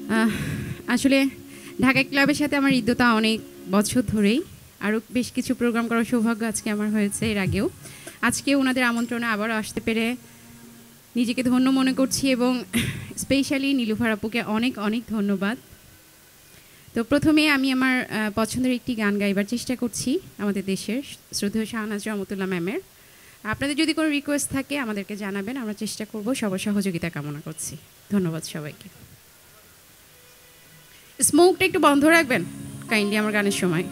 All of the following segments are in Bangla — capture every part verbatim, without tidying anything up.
আসলে ঢাকা ক্লাবের সাথে আমার হৃদ্যতা অনেক বছর ধরেই, আরও বেশ কিছু প্রোগ্রাম করার সৌভাগ্য আজকে আমার হয়েছে এর আগেও। আজকে ওনাদের আমন্ত্রণে আবারও আসতে পেরে নিজেকে ধন্য মনে করছি এবং স্পেশালি নীলুফার আপুকে অনেক অনেক ধন্যবাদ। তো প্রথমে আমি আমার পছন্দের একটি গান গাইবার চেষ্টা করছি আমাদের দেশের শ্রদ্ধেয় শাহনাজ রহমতুল্লাহ ম্যামের। আপনাদের যদি কোনো রিকোয়েস্ট থাকে আমাদেরকে জানাবেন, আমরা চেষ্টা করব, সবার সহযোগিতা কামনা করছি। ধন্যবাদ সবাইকে। স্মোকটা একটু বন্ধ রাখবেন কাইন্ডলি আমার গানের সময়।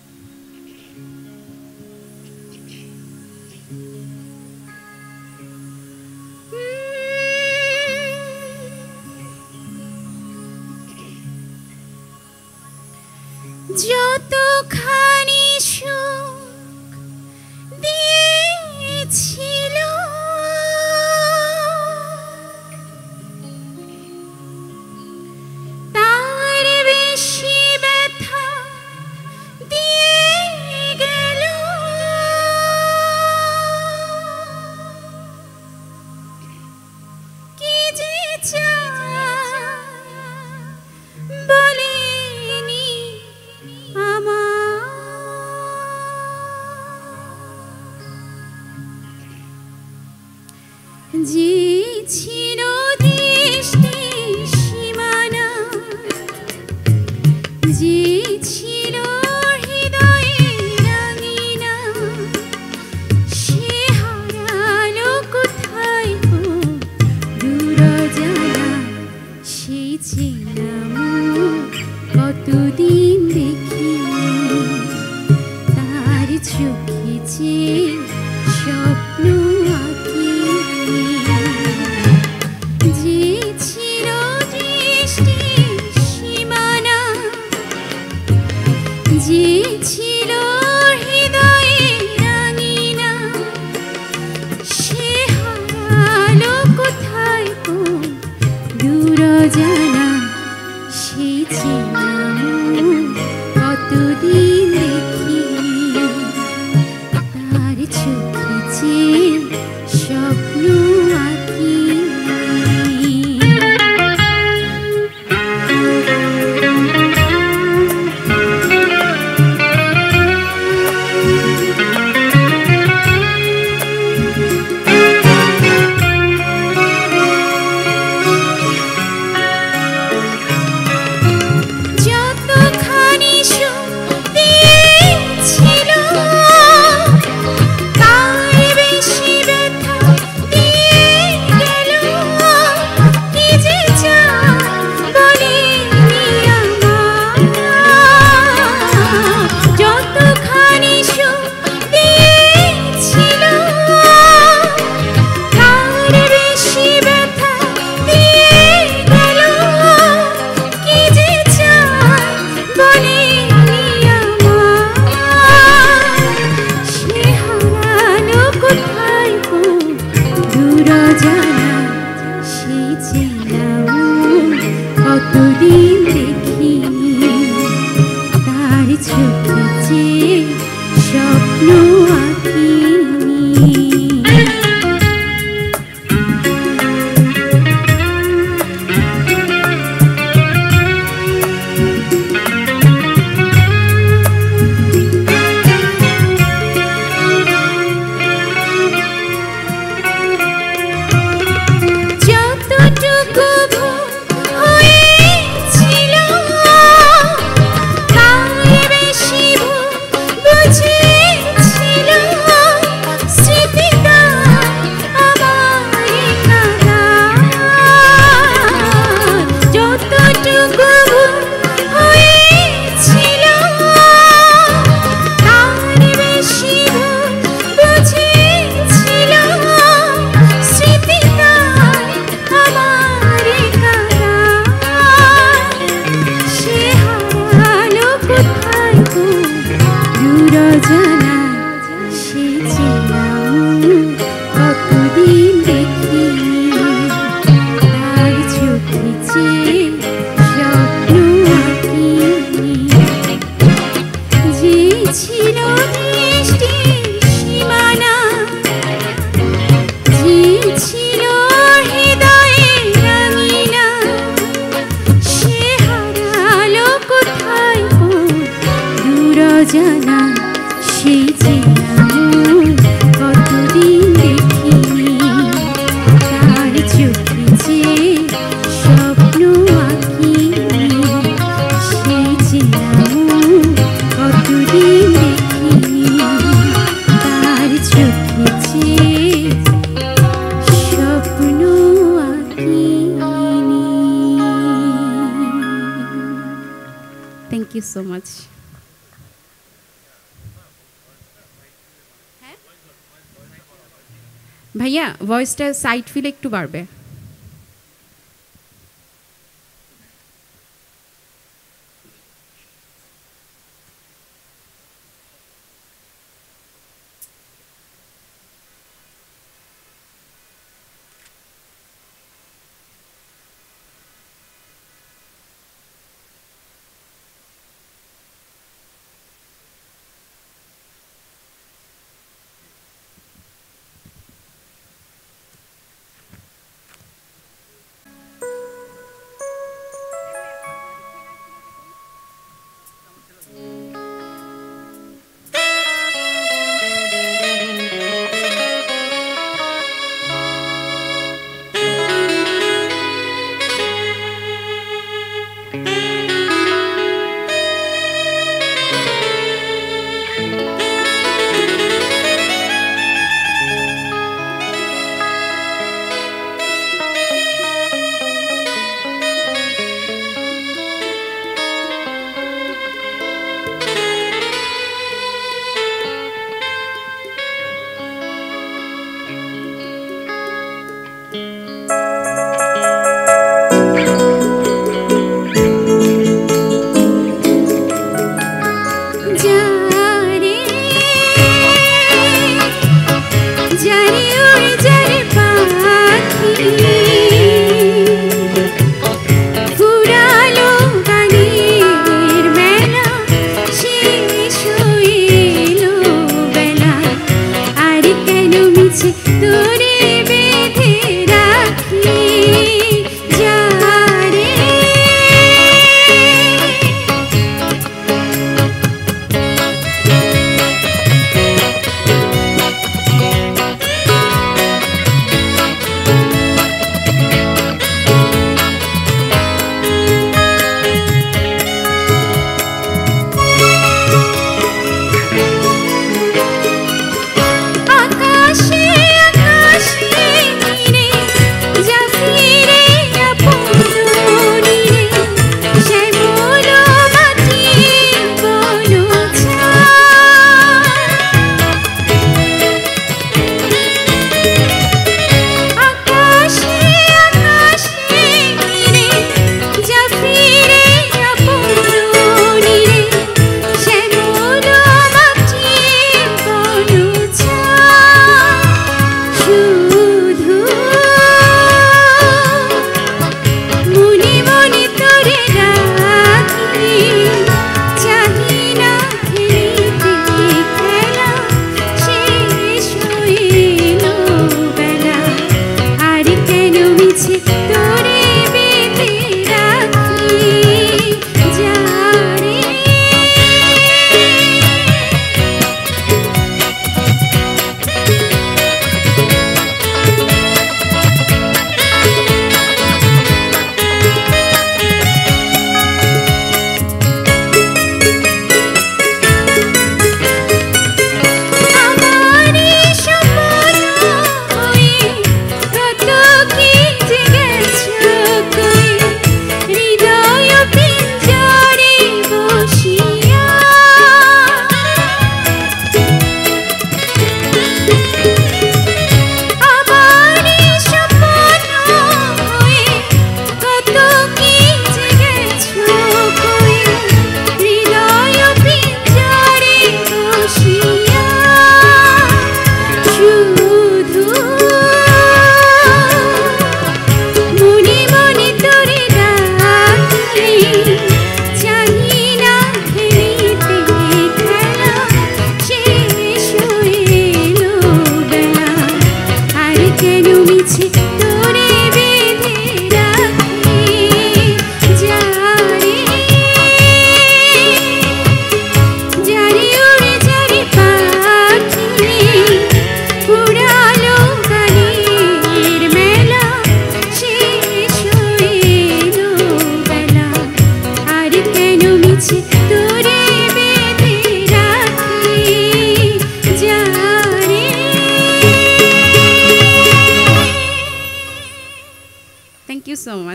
যতখানি সুখ দিয়েছিল তার বেশি ব্যথা দিয়ে গেল। কি যে চায় বলেনি যে ছিল দৃষ্টি সীমানা, যে ছিল হৃদয়ে রাঙিনা, সে হারালো কোথায় গো দূর জানা। সেই চেনা মুখ কতদিন দেখি, তার চোখে যে স্বপ্ন আঁকি, যে ছিল দৃষ্টি সীমানা, যে ছিল হৃদয়ে রাঙিনা, সে হারালো কোথায় গো দূর জানা। সেই চেনা মুখ কতদিন দেখি, তার চোখে যে স্বপ্ন আঁকি। যত জানা সেই যে এমন কতদিন দেখিনি তার চোখে যে স্বপ্ন আঁকি সেই যে এমন কতদিন দেখিনি তার চোখে যে স্বপ্ন আঁকি। Thank you so much. ভাইয়া ভয়েসটা সাইড ফিল একটু বাড়বে।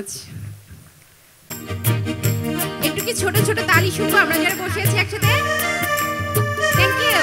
মাচ। একটু কি ছোট ছোট তালি শুনবো আমরা যারা বসে আছি একসাথে? Thank you.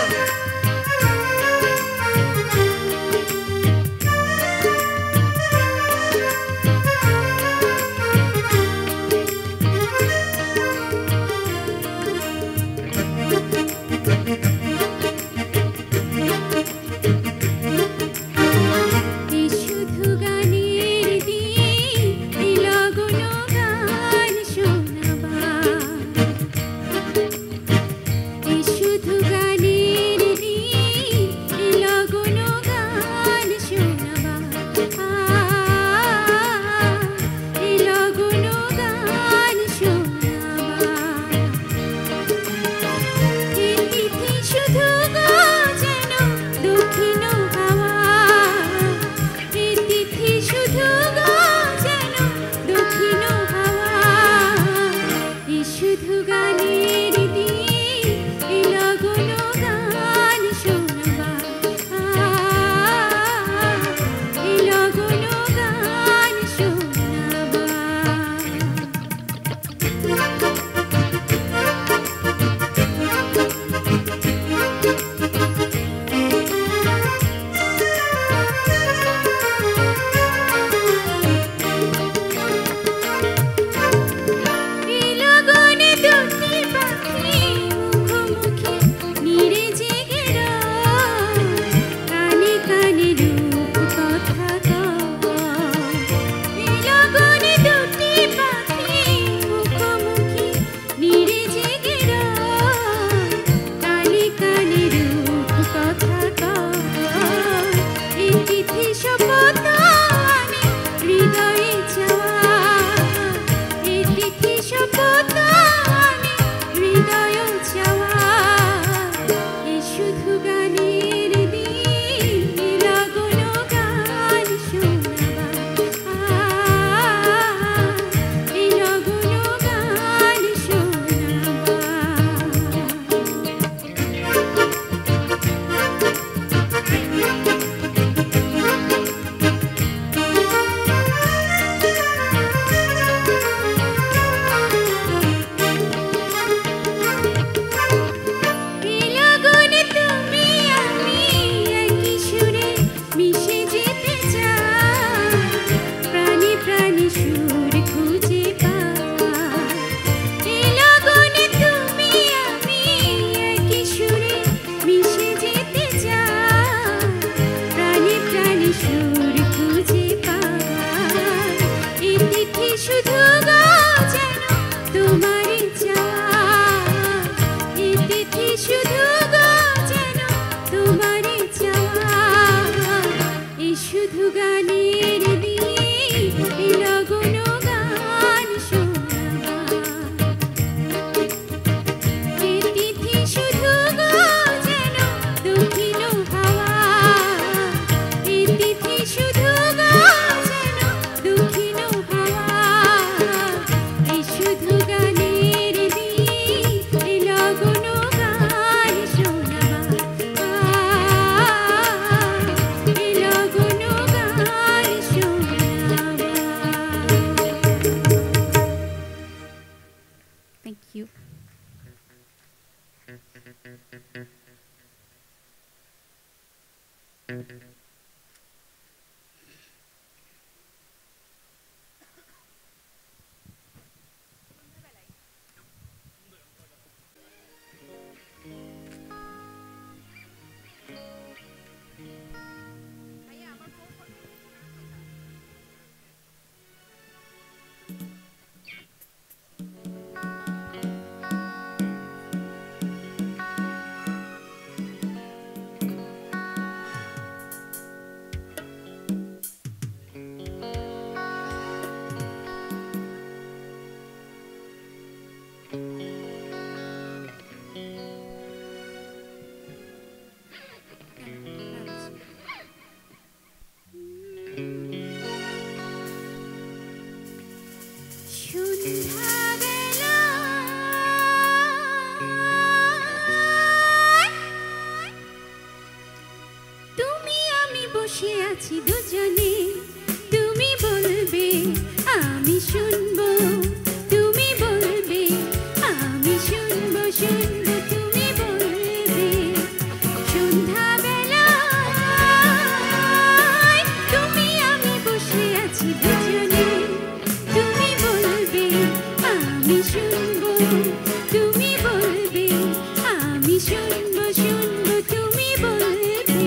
আমি শুনবো তুমি বলবে, আমি শুনবো শুনবো তুমি বলবে।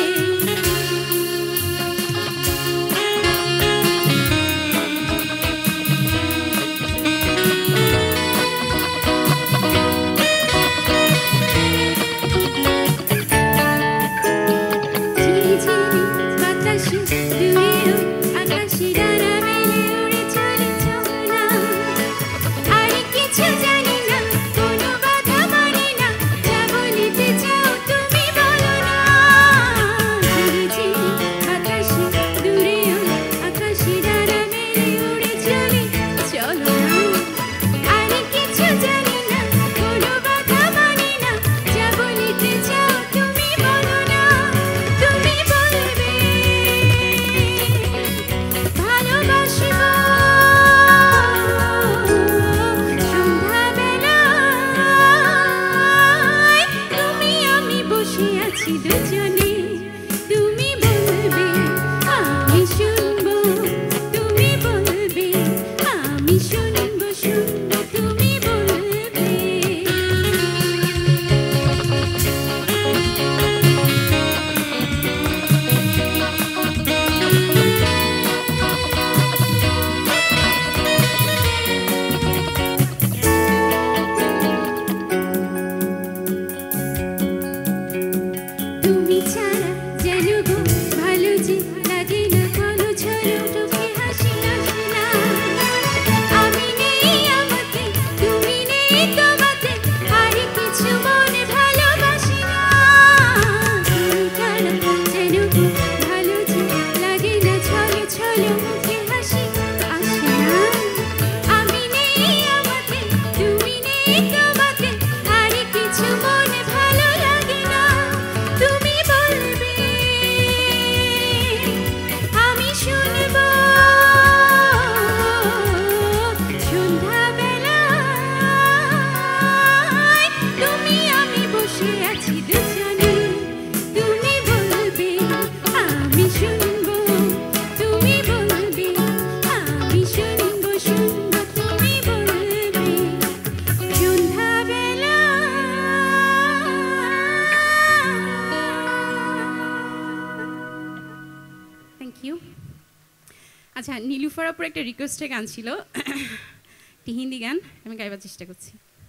ঝিরি ঝিরি বাতাসে দূরেও আকাশে ডানা মেলে উড়ে চলে ঝর্ণা। আর কিছু জানি না, কোনো বাধা মানি না, যা বলিতে চাও তুমি বলো না। ঝিরি ঝিরি বাতাসে দূরেও আকাশে ডানা মেলে উড়ে চলে চলো না। আর কিছু জানি না, কোনো বাধা মানি না, যা বলিতে চাও তুমি বলো না। তুমি বলবে ভালোবাসবো সন্ধ্যাবেলায়, তুমি আমি বসে আছি দুজনে। তুমি বলবে আমি শুনবো তুমি বলবে, আমি শুনবো শুনবো তুমি বলবে। তুমি ছাড়া যেন গো ভালো যে লাগে না, কোনো ঝড় চোখে হাসি আসে না। আমি নেই আমাকে, তুমি নেই তোমাকে, আর কিছু মনে ভালোবাসি না। তুমি ছাড়া যেন গো ভালো যে লাগে না, ছলো ছলো মুখে হাসি আসে না। আমি নেই আমাকে, তুমি নেই তোমাকে, আর কিছু মনে ভালো লাগে না। তুমি বলবে আমি শুনবো সন্ধ্যাবেলায়, তুমি আমি বসে আছি দুজনে। তুমি বলবে আমি শুনবো তুমি বলবে, আমি শুনবো শুনবো তুমি বলবে। সন্ধ্যাবেলা থ্যাংক ইউ। আচ্ছা, নীলুফার আপুর একটা রিকোয়েস্টের গান ছিল, একটি হিন্দি গান, আমি গাইবার চেষ্টা করছি।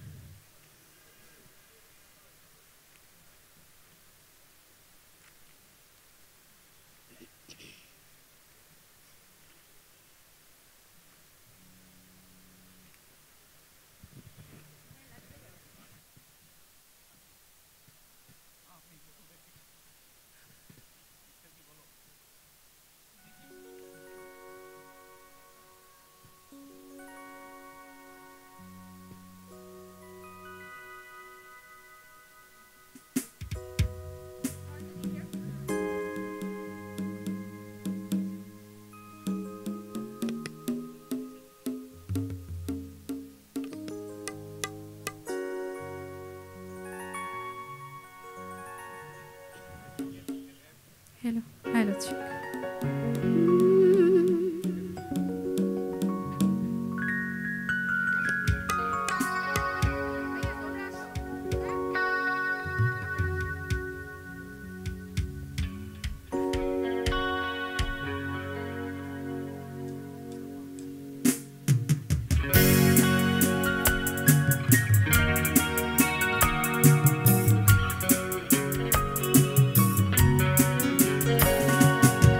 Hello hello check. তুমি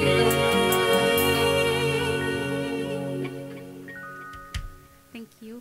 Thank you.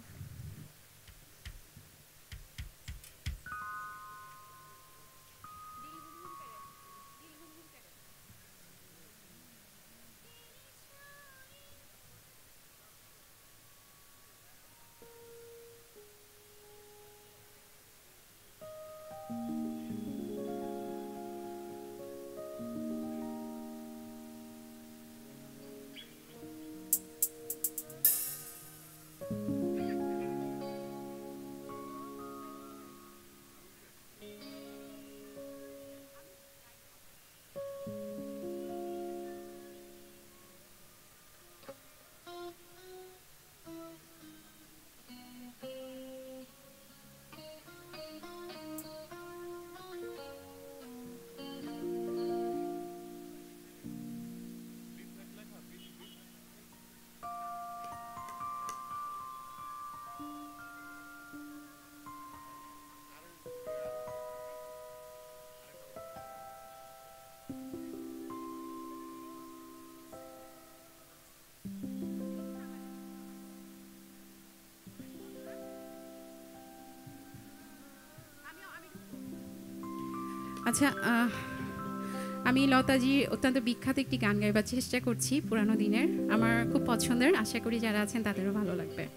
আচ্ছা, আমি লতাজির অত্যন্ত বিখ্যাত একটি গান গাইবার চেষ্টা করছি, পুরানো দিনের, আমার খুব পছন্দের, আশা করি যারা আছেন তাদেরও ভালো লাগবে।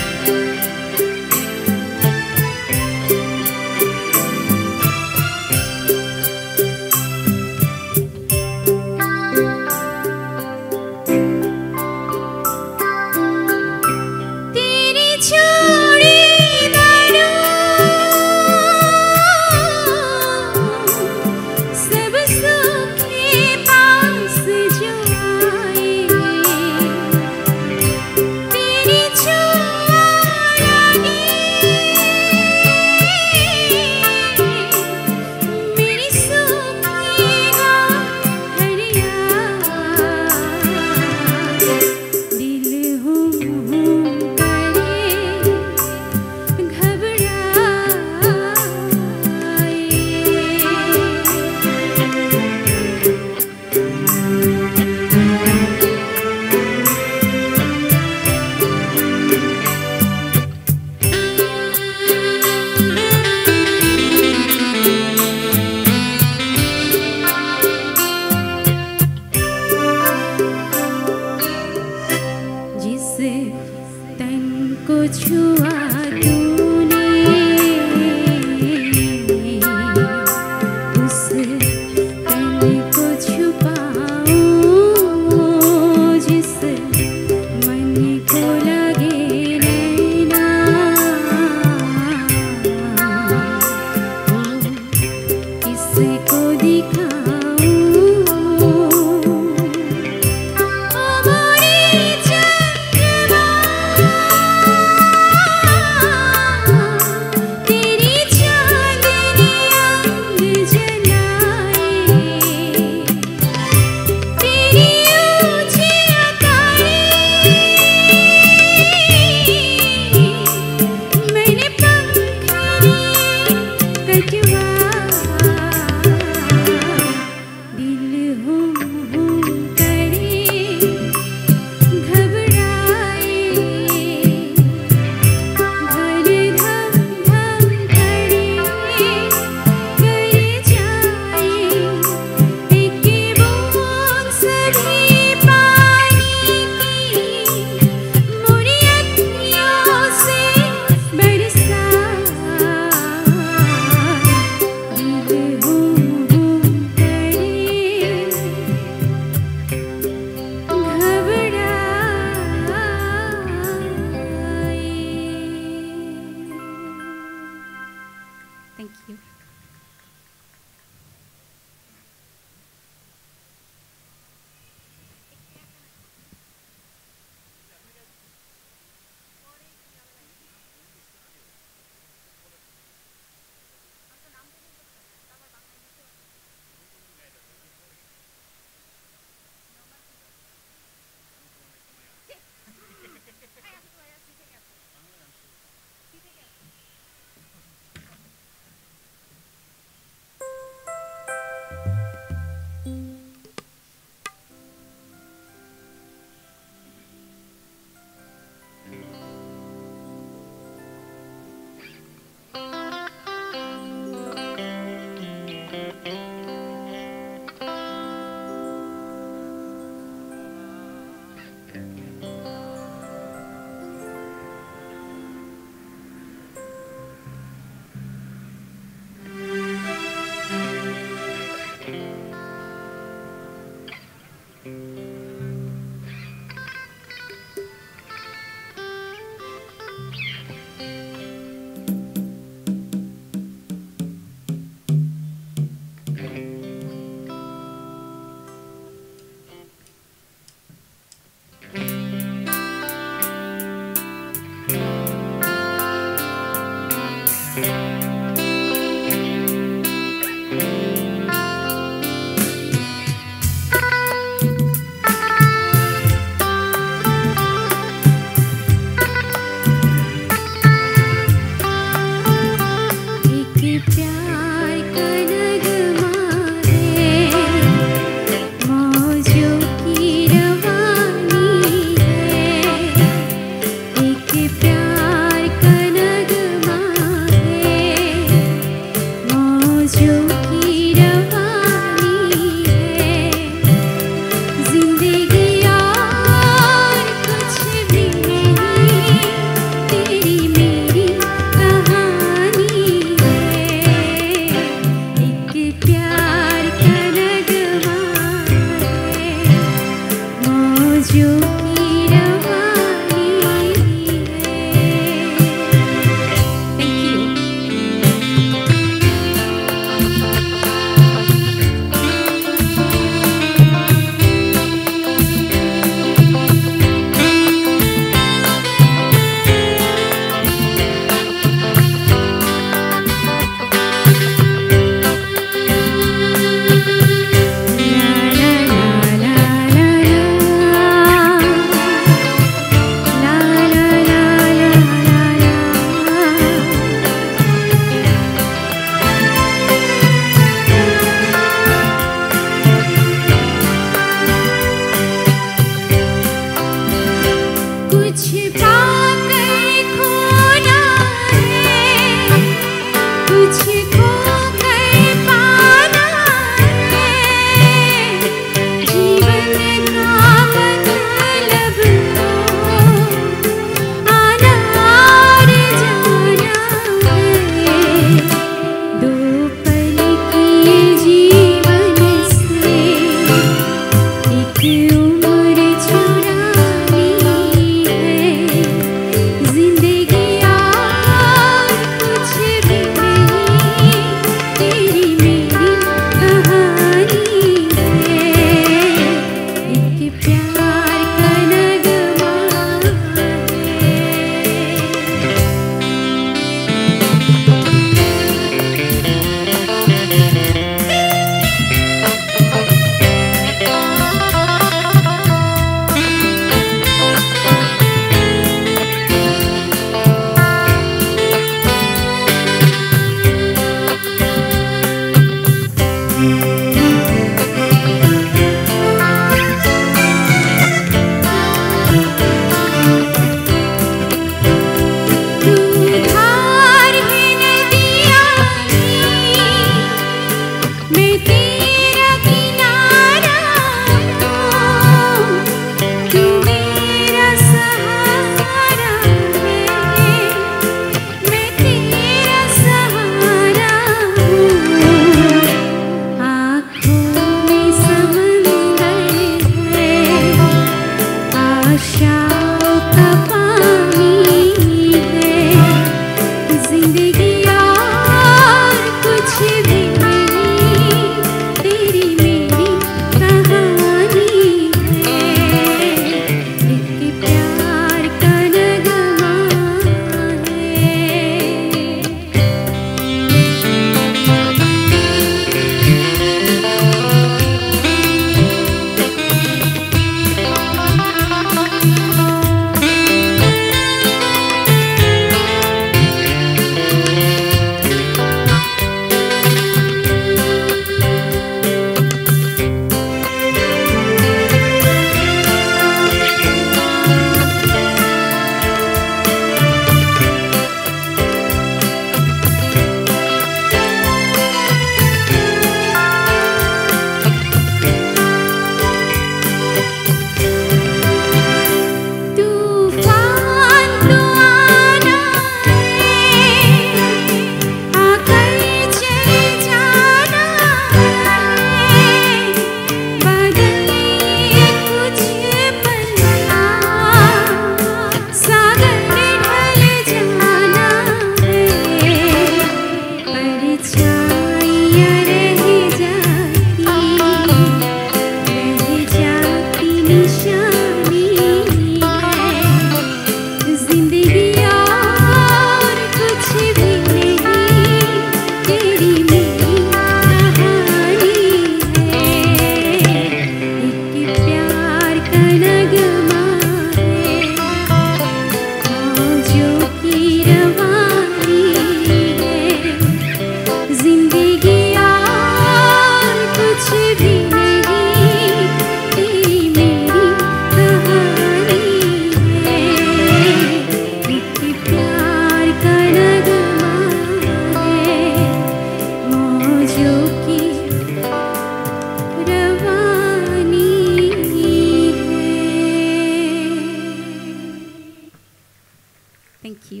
Thank you.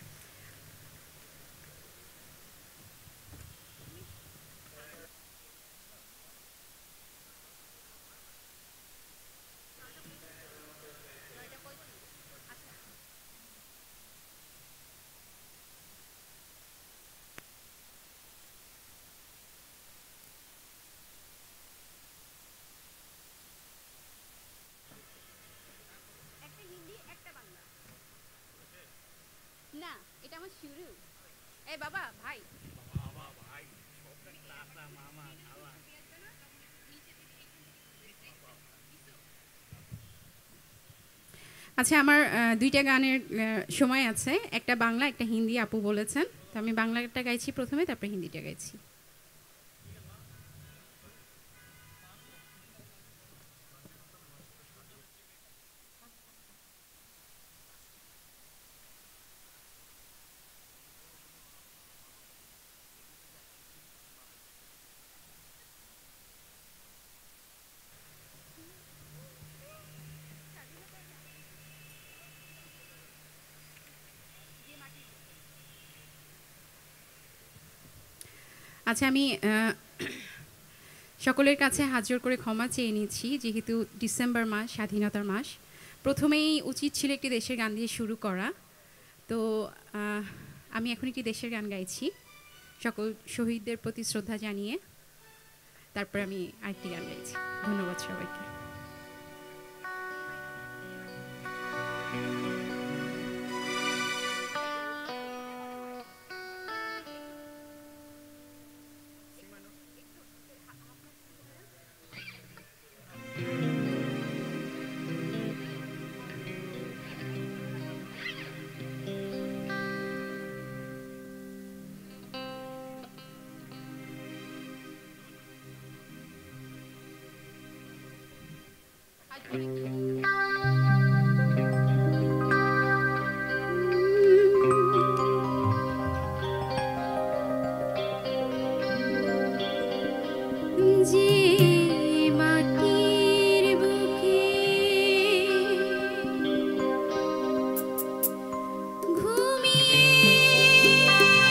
না, এটা আমার শুরু। এই বাবা ভাই, আচ্ছা আমার আহ, দুইটা গানের আহ, সময় আছে, একটা বাংলা একটা হিন্দি আপু বলেছেন, তো আমি বাংলাটা গাইছি প্রথমে, তারপরে হিন্দিটা গাইছি। আচ্ছা আমি আহ, সকলের কাছে হাত জোড় করে ক্ষমা চেয়ে নিচ্ছি, যেহেতু ডিসেম্বর মাস স্বাধীনতার মাস, প্রথমেই উচিত ছিল একটি দেশের গান দিয়ে শুরু করা। তো আহ, আমি এখন একটি দেশের গান গাইছি সকল শহীদদের প্রতি শ্রদ্ধা জানিয়ে, তারপর আমি আরেকটি গান গাইছি। ধন্যবাদ সবাইকে। যে মাটির বুকে ঘুমিয়ে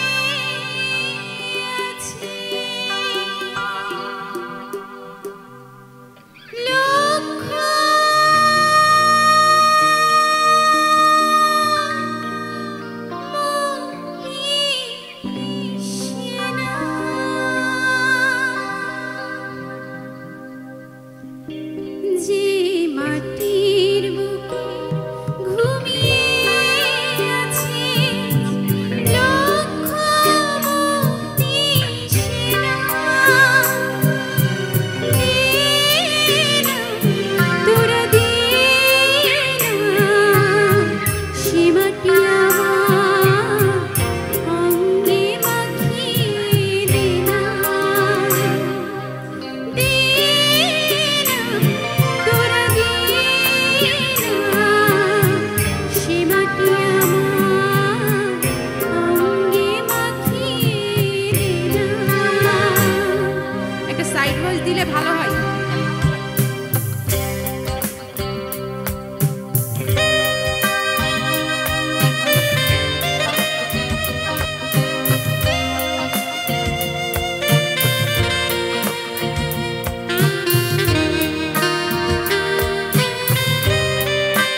আছে লক্ষ সেনা, যে মাটির বুকে ঘুমিয়ে আছে লক্ষ মুক্তি সেনা, দে না তোরা দে না সে মাটি আমার অঙ্গে মাখিয়ে দে না, দে না তোরা দে না সে মাটি আমার অঙ্গে মাখিয়ে দে না। একটা সাইড ভয়েস দিলে ভালো হয়। যে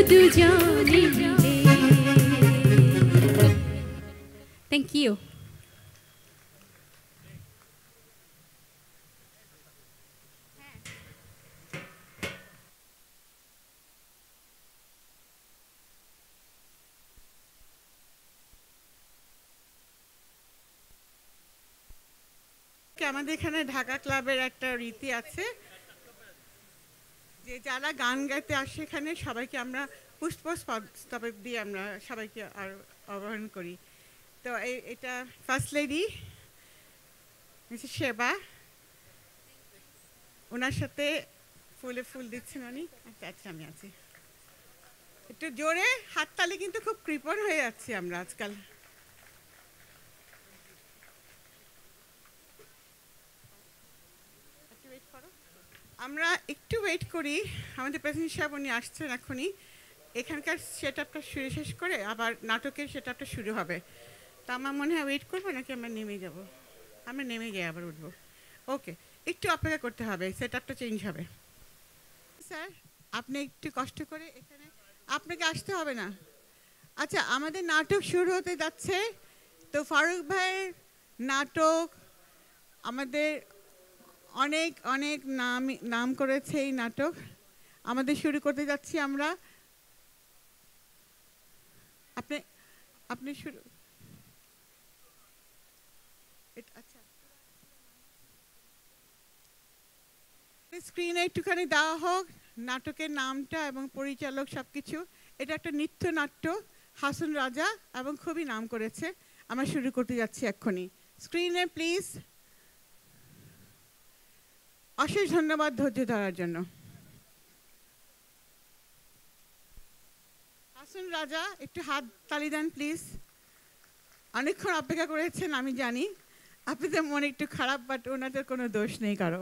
দুজনে মিলে। Thank you. আমাদের এখানে ঢাকা ক্লাবের একটা রীতি আছে যে যারা গান গাইতে আসে এখানে সবাইকে আমরা পুষ্পস্তবক দিয়ে আমরা সবাইকে আর আহ্বান করি। তো এই এটা ফার্স্ট লেডি মিসেস সেবা, ওনার সাথে ফুলে ফুল দিচ্ছেন উনি। আচ্ছা আচ্ছা আমি আছি, একটু জোরে হাততালি, কিন্তু খুব কৃপণ হয়ে যাচ্ছি আমরা আজকাল। আমরা একটু ওয়েট করি, আমাদের প্রেসিডেন্ট সাহেব উনি আসছেন এখনই। এখানকার সেট আপটা শুরু শেষ করে আবার নাটকের সেট আপটা শুরু হবে, তা আমার মনে হয় ওয়েট করবো নাকি আমরা নেমে যাব? আমরা নেমে গিয়ে আবার উঠবো। ওকে, একটু অপেক্ষা করতে হবে, সেট আপটা চেঞ্জ হবে। স্যার আপনি একটু কষ্ট করে এখানে, আপনাকে আসতে হবে না। আচ্ছা, আমাদের নাটক শুরু হতে যাচ্ছে, তো ফারুক ভাইয়ের নাটক আমাদের অনেক অনেক নাম নাম করেছে এই নাটক। আমাদের শুরু করতে যাচ্ছি আমরা। আপনি আপনি শুরু। আচ্ছা, স্ক্রিনে একটুখানি দেওয়া হোক নাটকের নামটা এবং পরিচালক সবকিছু। এটা একটা নৃত্যনাট্য, হাসন রাজা, এবং খুবই নাম করেছে। আমরা শুরু করতে যাচ্ছি এক্ষুনি। স্ক্রিনে প্লিজ। অশেষ ধন্যবাদ ধৈর্য ধরার জন্য। হাসন রাজা একটু হাত তালি দেন প্লিজ। অনেকক্ষণ অপেক্ষা করেছেন আমি জানি, আপনাদের মনে একটু খারাপ, বাট ওনাদের কোনো দোষ নেই কারো।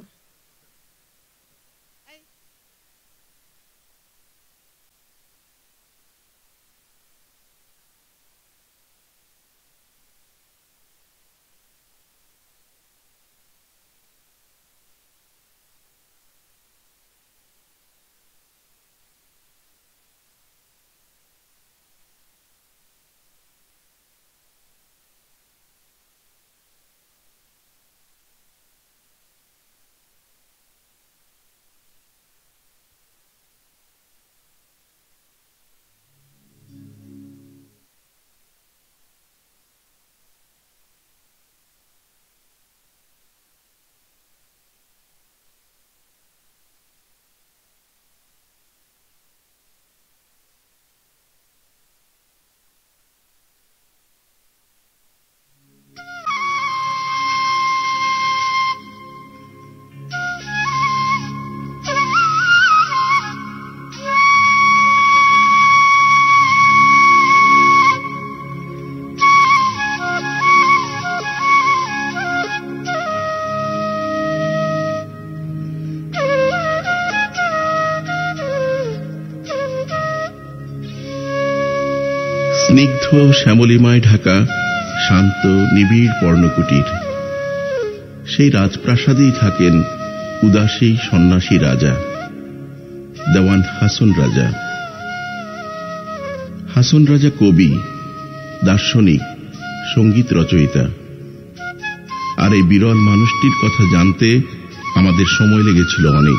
স্নিগ্ধ শ্যামলিমায় ঢাকা শান্ত নিবিড় পর্ণকুটির, সেই রাজপ্রাসাদেই থাকেন উদাসী সন্ন্যাসী রাজা দেওয়ান হাসন রাজা। হাসন রাজা কবি, দার্শনিক, সঙ্গীত রচয়িতা। আর এই বিরল মানুষটির কথা জানতে আমাদের সময় লেগেছিল অনেক।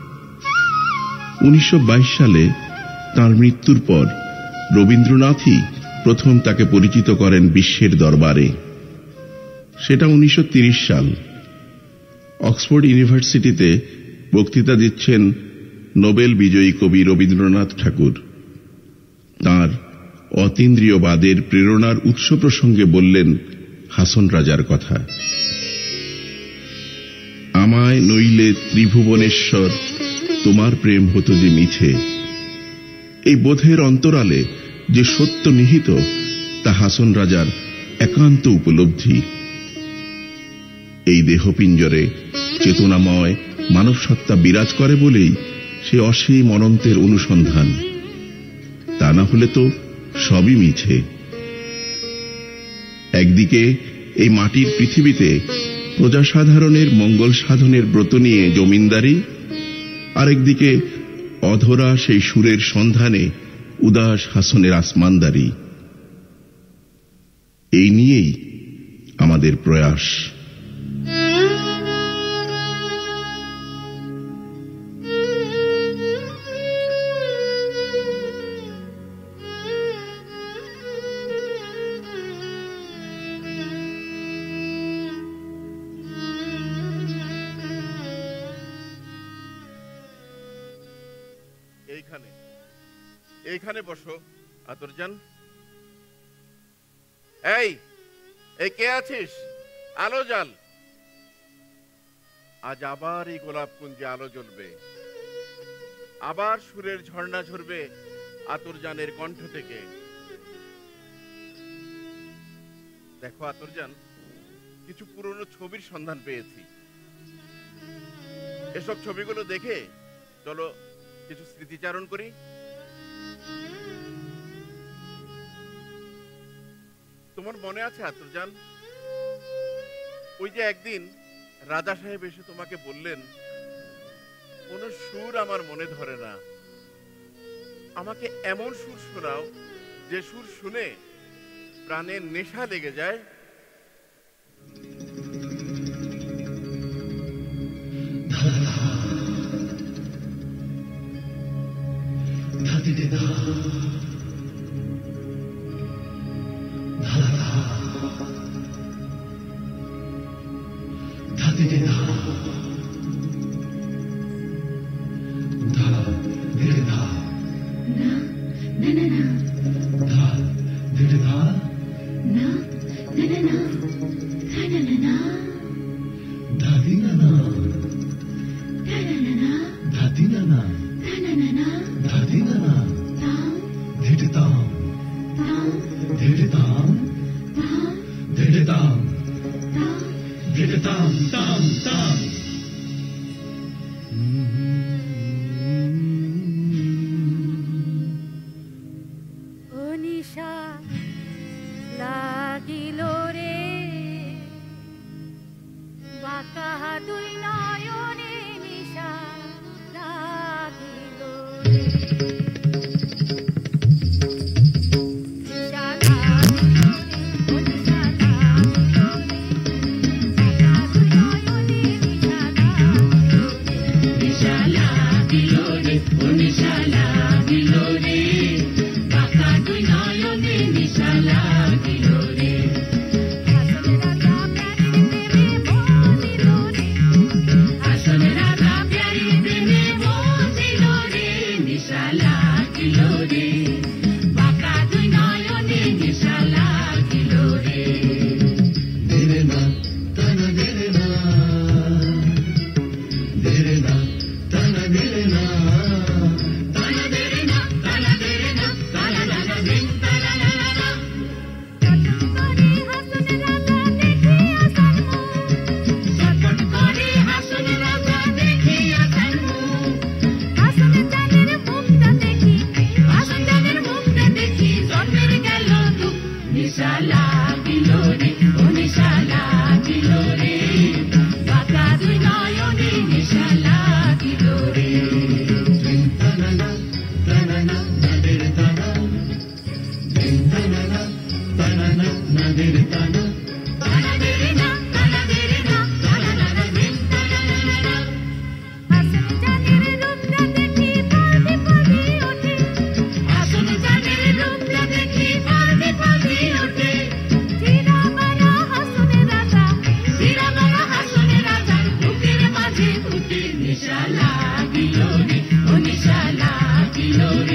উনিশশো বাইশ সালে তাঁর মৃত্যুর পর রবীন্দ্রনাথই প্রথম তাকে পরিচিত করেন বিশ্বের দরবারে। সেটা উনিশশো তিরিশ সাল। অক্সফোর্ড ইউনিভার্সিটিতে বক্তৃতা দিচ্ছেন নোবেল বিজয়ী কবি রবীন্দ্রনাথ ঠাকুর। তাঁর অতীন্দ্রিয়বাদের প্রেরণার উৎস প্রসঙ্গে বললেন হাসন রাজার কথা। আমায় নইলে ত্রিভুবনেশ্বর, তোমার প্রেম হতো যে মিছে। এই বোধের অন্তরালে যে সত্য নিহিত, তা হাসন রাজার একান্ত উপলব্ধি। এই দেহপিঞ্জরে চেতনাময় মানব সত্তা বিরাজ করে বলেই সে অসীম অনন্তের অনুসন্ধান। তা না হলে তো সবই মিছে। একদিকে এই মাটির পৃথিবীতে প্রজাসাধারণের মঙ্গল সাধনের ব্রত নিয়ে জমিনদারি, আরেকদিকে অধরা সেই সুরের সন্ধানে উদাস হাসনের আসমানদারি। এই নিয়েই আমাদের প্রয়াস। এইখানে এইখানে বসো আতরজান। এই এই কে আছিস? আলো জ্বাল। আজ আবার এই গোলাপ কুঞ্জে আলো জ্বলবে, আবার সুরের ঝর্ণা ঝরবে আতরজানের কণ্ঠ থেকে। দেখো আতরজান, কিছু পুরনো ছবির সন্ধান পেয়েছি। এসব ছবিগুলো দেখে চলো কিছু স্মৃতিচারণ করি। তোমার মনে আছে আতরজান, ওই যে একদিন রাজা সাহেব এসে তোমাকে বললেন, কোন সুর আমার মনে ধরে না, আমাকে এমন সুর শোনাও যে সুর শুনে প্রাণের নেশা লেগে যায়।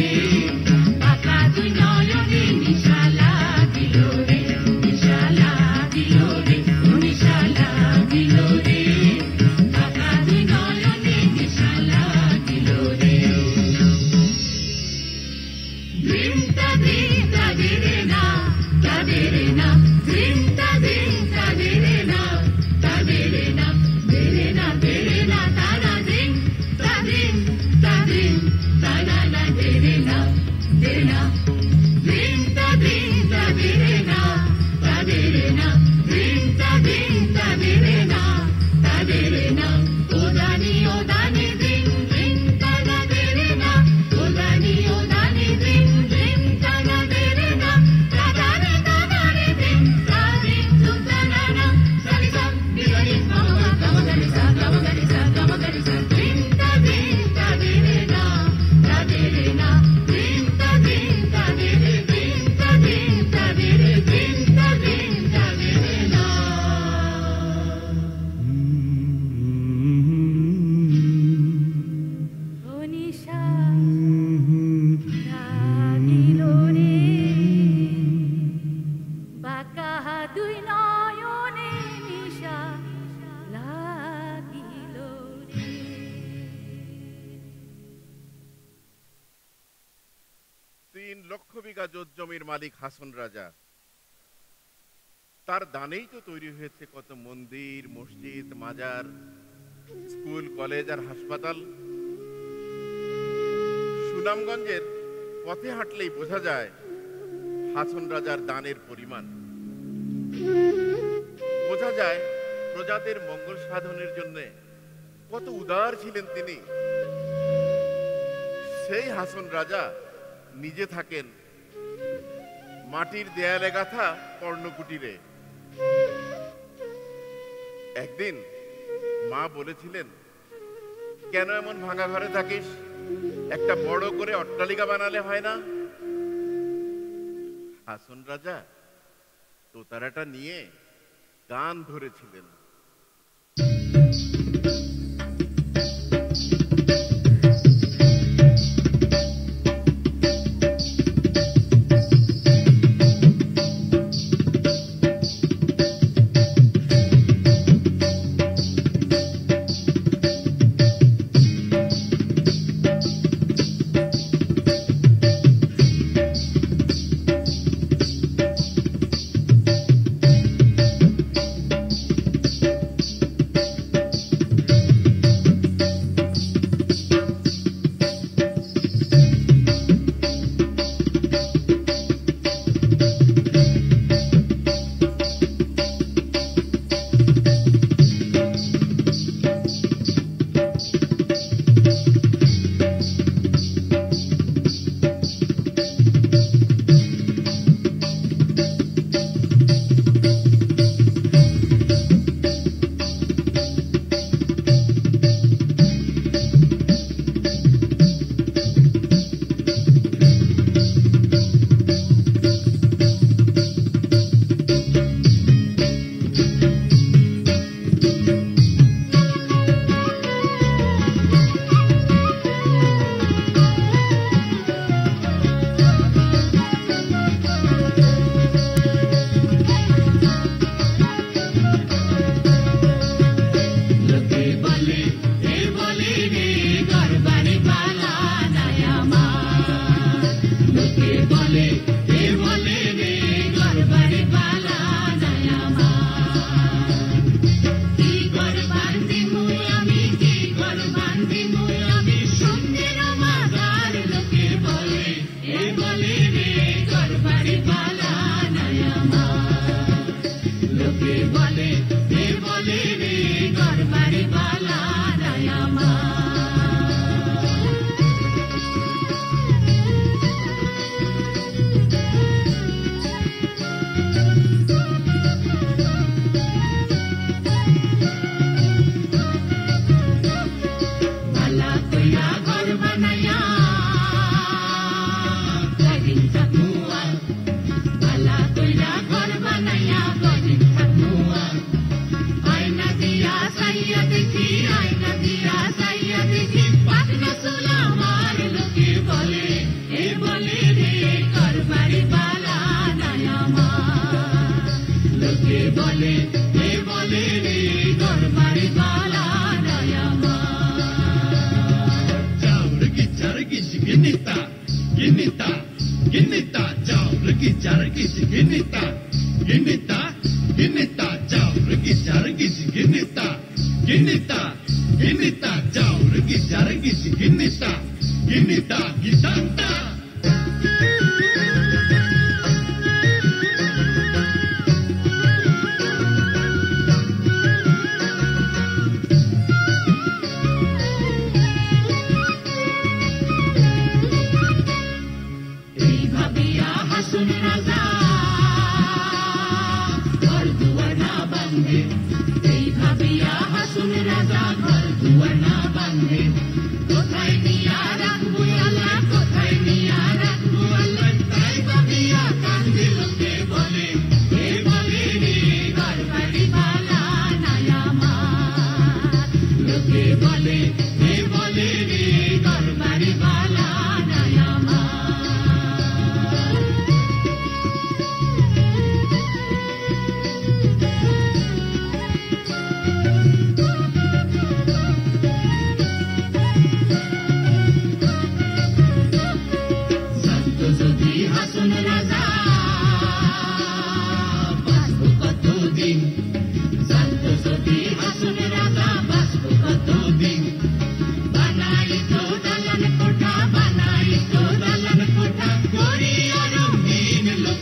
Nishala মালিক হাসন রাজা, তার দানেই তো তৈরি হয়েছে কত মন্দির, মসজিদ, মাজার, স্কুল, কলেজ আর হাসপাতাল। সুনামগঞ্জের পথে হাঁটলেই বোঝা যায় হাসন রাজার দানের পরিমাণ। বোঝা যায় প্রজাদের মঙ্গল সাধনের জন্য কত উদার ছিলেন তিনি। সেই হাসন রাজা নিজে থাকেন মাটির দেয়ালে গাঁথা পর্ণকুটিরে। একদিন মা বলেছিলেন, কেন এমন ভাঙা ঘরে থাকিস, একটা বড় করে অট্টালিকা বানালে হয় না? হাসন রাজা তোতারাটা নিয়ে গান ধরেছিলেন।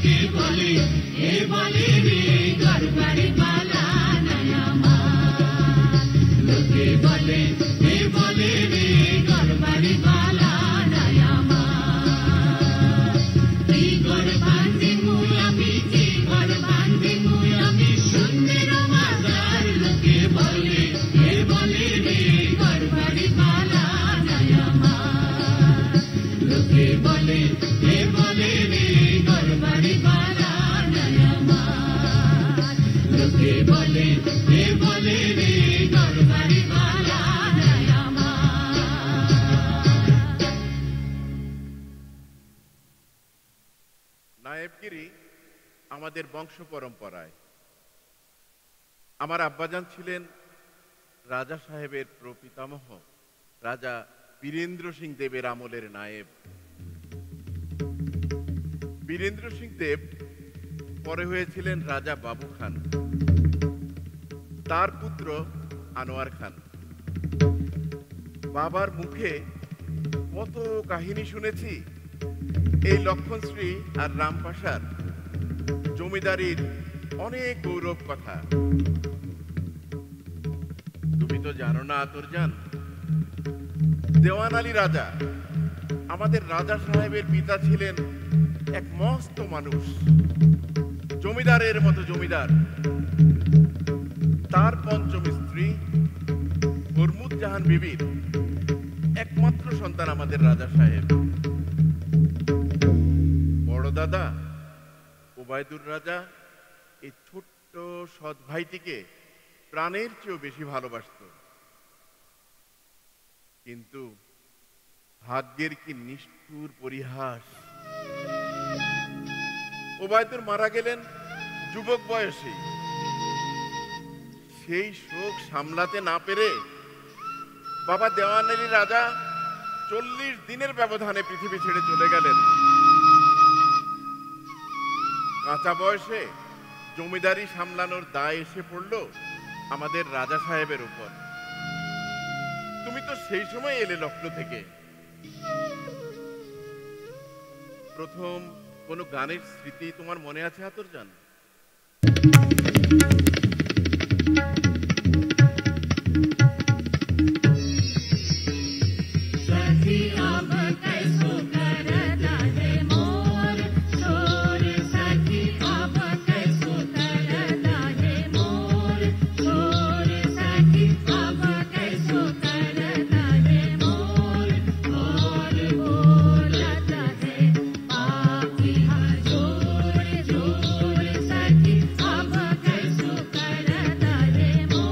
লোকে বলে এ বলে রে ঘরবাড়ি বালা নাই আমার লোকে বলে এ বলে রে ঘরবাড়ি বালা নাই আমার কি ঘর বাঁধি মুই আমি কি ঘর বাঁধি মুই আমি সুন্দর মাজার লোকে বলে এ বলে রে ঘরবাড়ি বালা নাই আমার লোকে বলে এ বলে রে ঘরবাড়ি বালা নাই আমার লোকে বলে এ বলে রে ঘরবাড়ি বালা নাই আমার নায়েবগিরি আমাদের বংশ পরম্পরায়। আমার আব্বাজান ছিলেন রাজা সাহেবের প্রপিতামহ রাজা বীরেন্দ্র সিং দেবের আমলের নায়েব। বীরেন্দ্র সিং দেব পরে হয়েছিলেন রাজা বাবু খান, তার পুত্র আনোয়ার খান। বাবার মুখে কত কাহিনী শুনেছি এই লক্ষণশ্রী আর রামপাশার জমিদারির অনেক গৌরব কথা। তুমি তো জানো না আতরজান, দেওয়ান আলী রাজা আমাদের রাজা সাহেবের পিতা ছিলেন এক মস্ত মানুষ, জমিদারের মতো জমিদার। তার পঞ্চম স্ত্রী হরমুদ জাহান বিবির একমাত্র সন্তান আমাদের রাজা সাহেব। বড় দাদা ওবায়দুর রাজা এই ছোট্ট সৎ ভাইটিকে প্রাণের চেয়েও বেশি ভালোবাসত। কিন্তু ভাগ্যের কি নিষ্ঠুর পরিহাস, ওবায়দুর মারা গেলেন যুবক বয়সে। সেই শোক সামলাতে না পেরে বাবা দেওয়ান আলী রাজা চল্লিশ দিনের ব্যবধানে পৃথিবী ছেড়ে চলে গেলেন। কাঁচা বয়সে জমিদারি সামলানোর দায় এসে পড়ল আমাদের রাজা সাহেবের উপর। তুমি তো সেই সময় এলে লখনৌ থেকে। প্রথম কোনো গানের স্মৃতি তোমার মনে আছে আতরজান? जोर जोर सखी अब कैसो करता है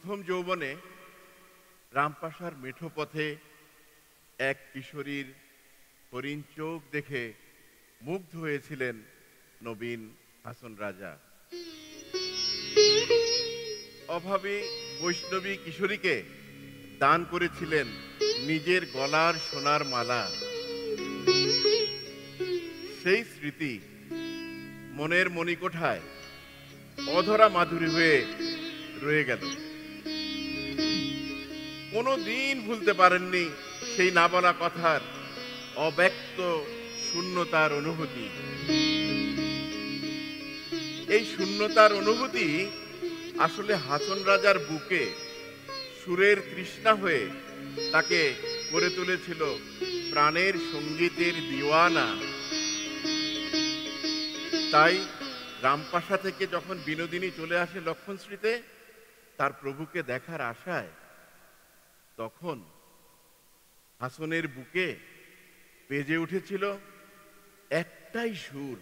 প্রথম যৌবনে রামপাশার মেঠো পথে এক কিশোরীর হরিণ চোখ দেখে মুগ্ধ হয়েছিলেন নবীন হাসন রাজা। অভাবী বৈষ্ণবী কিশোরীকে দান করেছিলেন নিজের গলার সোনার মালা। সেই স্মৃতি মনের মণিকোঠায় অধরা মাধুরী হয়ে রয়ে গেল। কোনো দিন ভুলতে পারেননি সেই না বলা কথার অব্যক্ত শূন্যতার অনুভূতি। এই শূন্যতার অনুভূতি আসলে হাসন রাজার বুকে সুরের তৃষ্ণা হয়ে তাকে করে তুলেছিল প্রাণের সঙ্গীতের দিওয়ানা। তাই রামপাশা থেকে যখন বিনোদিনী চলে আসে লক্ষণশ্রীতে তার প্রভুকে দেখার আশায়, তখন হাসনের বুকে বেজে উঠেছিল একটাই সুর।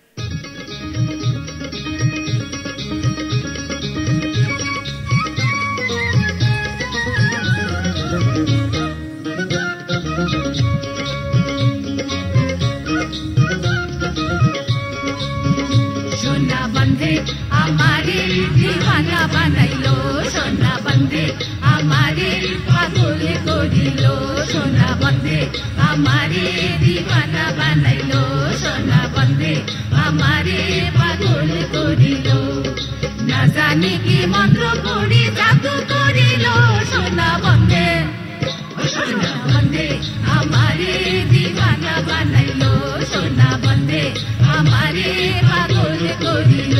সোনা বন্ধে আমারে দিওয়ানা বানাইলো, সোনা বন্ধে আমারে পাগল করিল, সোনা বন্ধে আমারে দিওয়ানা বানাইলো, সোনা বন্ধে আমারে পাগল করিল। না জানি কি মন্ত্র পড়ি জাদু করিল, সোনা বন্ধে সোনা বন্ধে আমারে দিওয়ানা বানাইলো, সোনা বন্ধে আমারে পাগল করিল।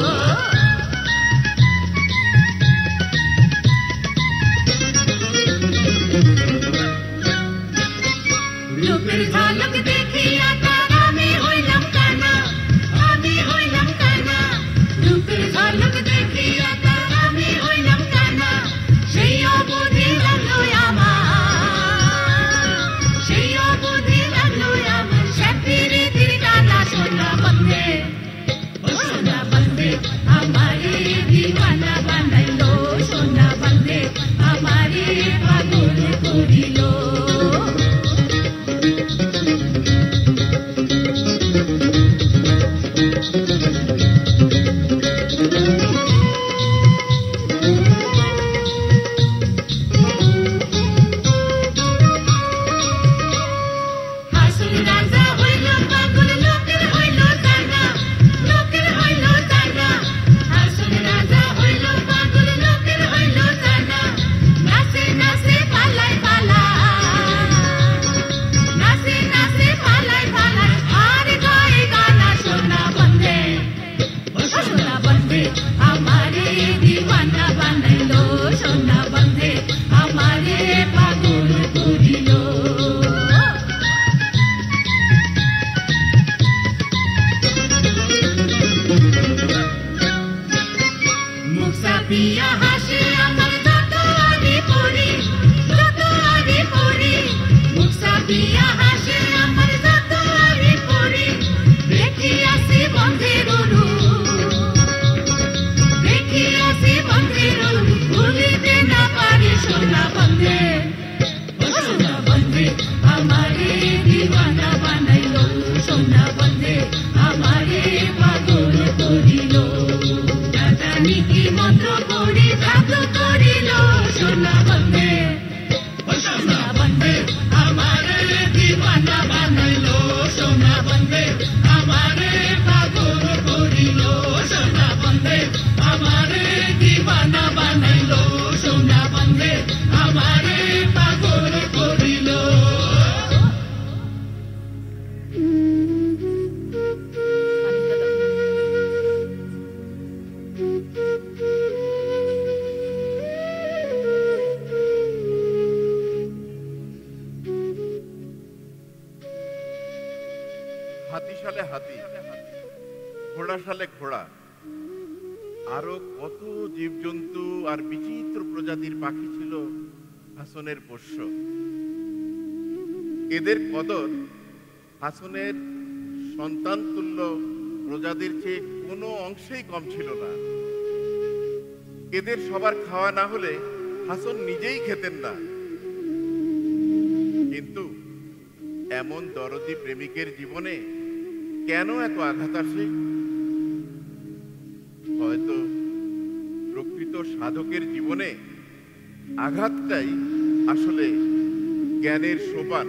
লোকের ঝলক দেখিয়া তার আমি হইলাম কানা, আমি হইলাম কানা। লোকের ঝলক দেখিয়া তার আমি হইলাম কানা। সেই অবধি লাগলো আমার, সেই অবধি লাগলো আমার সাপিরে তীর টানা। সোনা বন্ধে সোনা বন্ধে আমারে দিওয়ানা বানাইলো, সোনা বন্ধে আমারে পাগল করিল। হাসন রাজা হইল পাগল, লোকের হইল জানা, লোকের হইল জানা। হাসন রাজা হইল পাগল, লোকের হইল জানা। নাচে নাচে পালাই পালাই, নাচে নাচে পালাই পালাই, আর গায়ে গানা। সোনা বন্ধে সোনা বন্ধে আমারে দিওয়ানা বানাইলো, সোনা বন্ধে আমারে পাগল করিল। মুখ চাপিয়া হাসে আমার যত আমি পড়ি, যত আমি পড়ি। মুখ চাপিয়া হাসে আমার যত আমি পড়ি। দেখিয়াছি বন্ধের রূপ, দেখিয়াছি বন্ধের রূপ, ভুলিতে না পারি। সোনা বন্ধে সোনা বন্ধে আমারে দিওয়ানা বানাইলো, সোনা বন্ধে আমারে পাগল করিল। না জানি কি মন্ত্র পড়ি জাদু করিল, সোনা বন্ধে সোনা বন্ধে আমারে দিওয়ানা বানাইলো, সোনা বন্ধে আমারে পাগল করিল, সোনা বন্ধে আমারে দিওয়ানা বানাইলো, সোনা বন্ধে আমারে পাগল করিল। হাতি সালে হাতি, ঘোড়া সালে ঘোড়া, আরো কত জীবজন্তু আর বিচিত্র প্রজাতির পাখি ছিল হাসনের পোষ্য। এদের কদর হাসনের সন্তান তুল্য প্রজাদের চেয়ে কোনো অংশেই কম ছিল না। এদের সবার খাওয়া না হলে হাসন নিজেই খেতেন না, কিন্তু এমন দরদি প্রেমিকের জীবনে কেন এত আঘাত আসে? হয়তো প্রকৃত সাধকের জীবনে আঘাতটাই আসলে জ্ঞানের সোপান।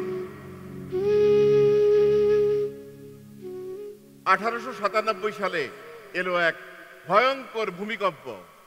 আঠারোশো সাতানব্বই সালে এলো এক ভয়ঙ্কর ভূমিকম্প।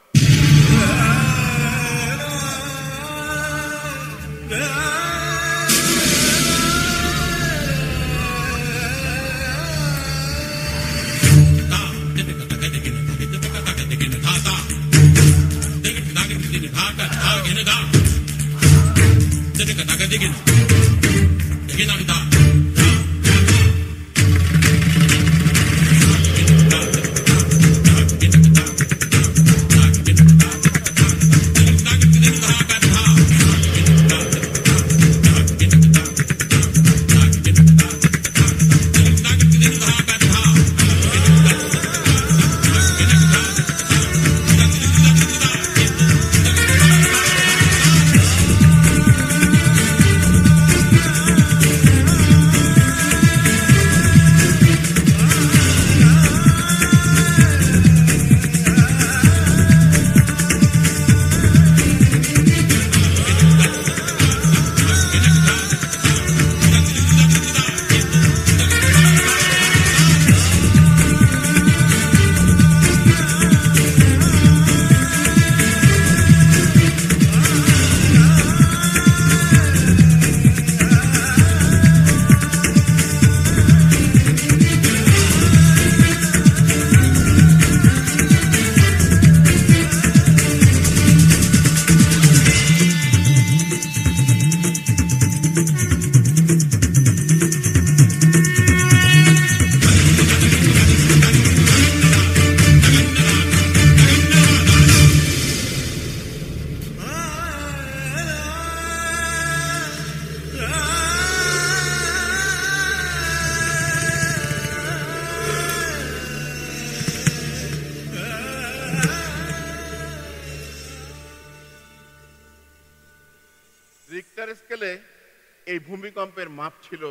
রিক্টার স্কেলে এই ভূমিকম্পের মাপ ছিল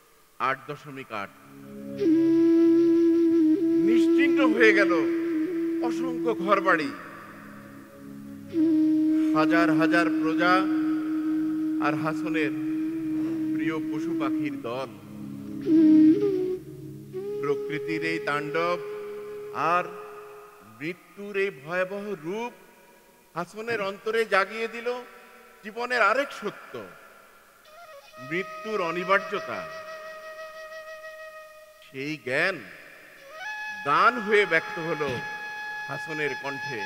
আট দশমিক আট। নিশ্চিহ্ন হয়ে গেল অসংখ্য ঘরবাড়ি, হাজার হাজার প্রজা আর হাসনের প্রিয় পশু পাখির দল। প্রকৃতির এই তাণ্ডব আর মৃত্যুর এই ভয়াবহ রূপ হাসনের অন্তরে জাগিয়ে দিল জীবনের আরেক সত্য, মৃত্যুর অনিবার্যতা। সেই জ্ঞান গান হয়ে ব্যক্ত হলো হাসনের কণ্ঠে।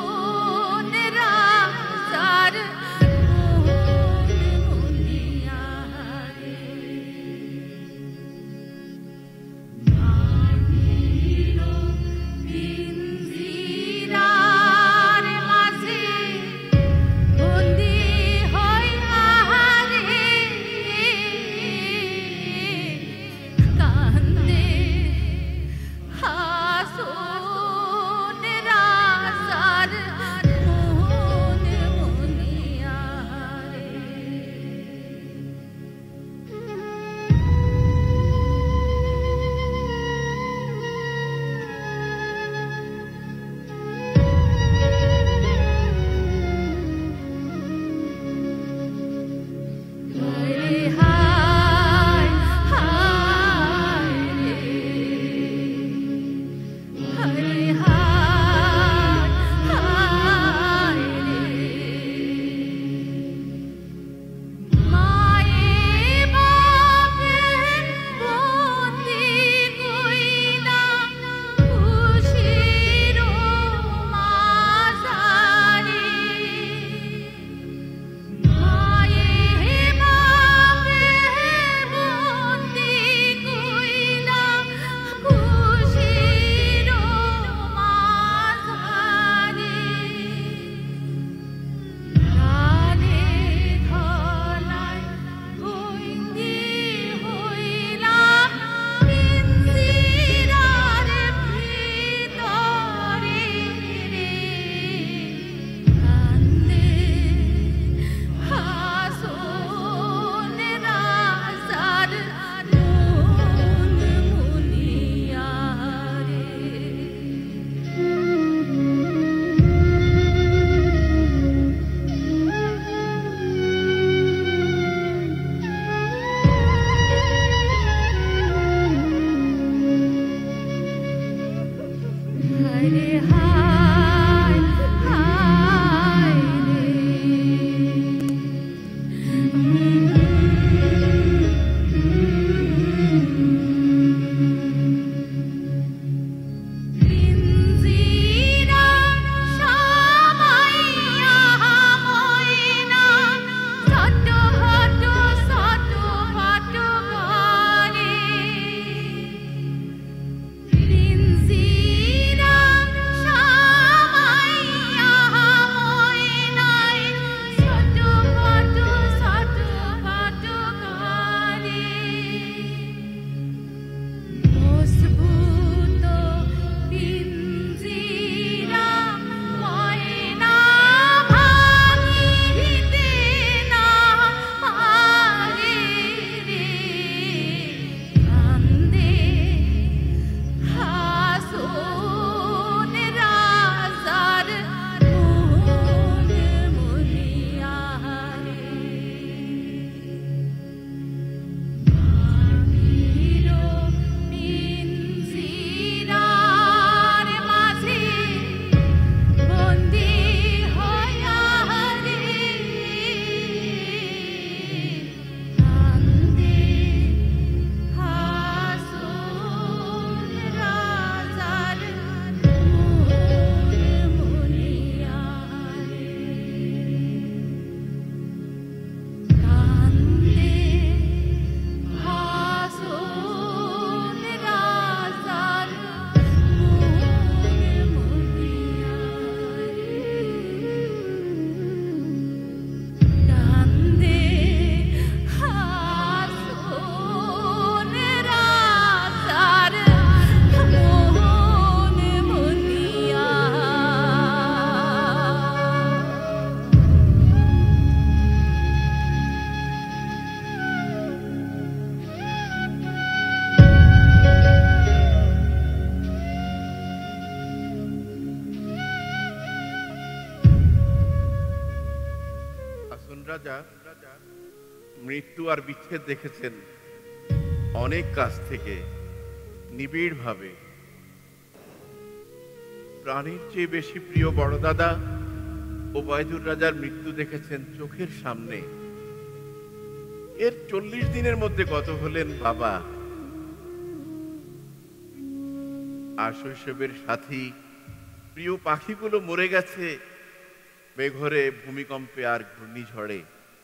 Sar, oh, oh, oh, রাজা মৃত্যু আর বিচ্ছেদ দেখেছেন অনেক কাছ থেকে, নিবিড় ভাবে। প্রাণীর চেয়ে বেশি প্রিয় বড় দাদা ওবায়দুর রাজার মৃত্যু দেখেছেন চোখের সামনে। এর চল্লিশ দিনের মধ্যে গত হলেন বাবা। আর শৈশবের সাথী প্রিয় পাখিগুলো মরে গেছে মেঘরে, ভূমিকম্পে আর ঘূর্ণিঝড়ে।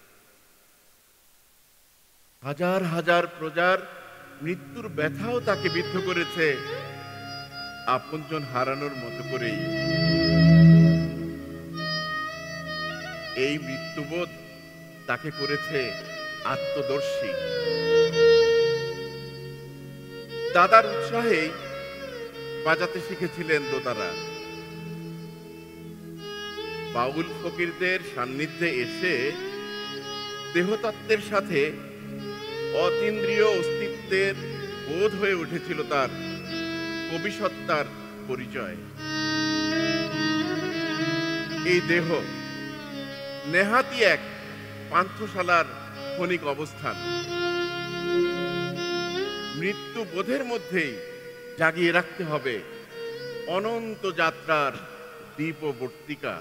হাজার হাজার প্রজার মৃত্যুর ব্যথাও তাকে বিদ্ধ করেছে আপনজন হারানোর মতো করেই। এই মৃত্যুবোধ তাকে করেছে আত্মদর্শী। দাদার উৎসাহেই বাজাতে শিখেছিলেন দোতারা। বাউল ফকিরদের সান্নিধ্যে এসে দেহতত্ত্বের সাথে অতীন্দ্রিয় অস্তিত্বের বোধ হয়ে উঠেছিল তার কবিসত্তার পরিচয়। এই দেহ নেহাতি এক পান্থশালার ক্ষণিক অবস্থান। মৃত্যু বোধের মধ্যেই জাগিয়ে রাখতে হবে অনন্ত যাত্রার দীপবর্তিকা।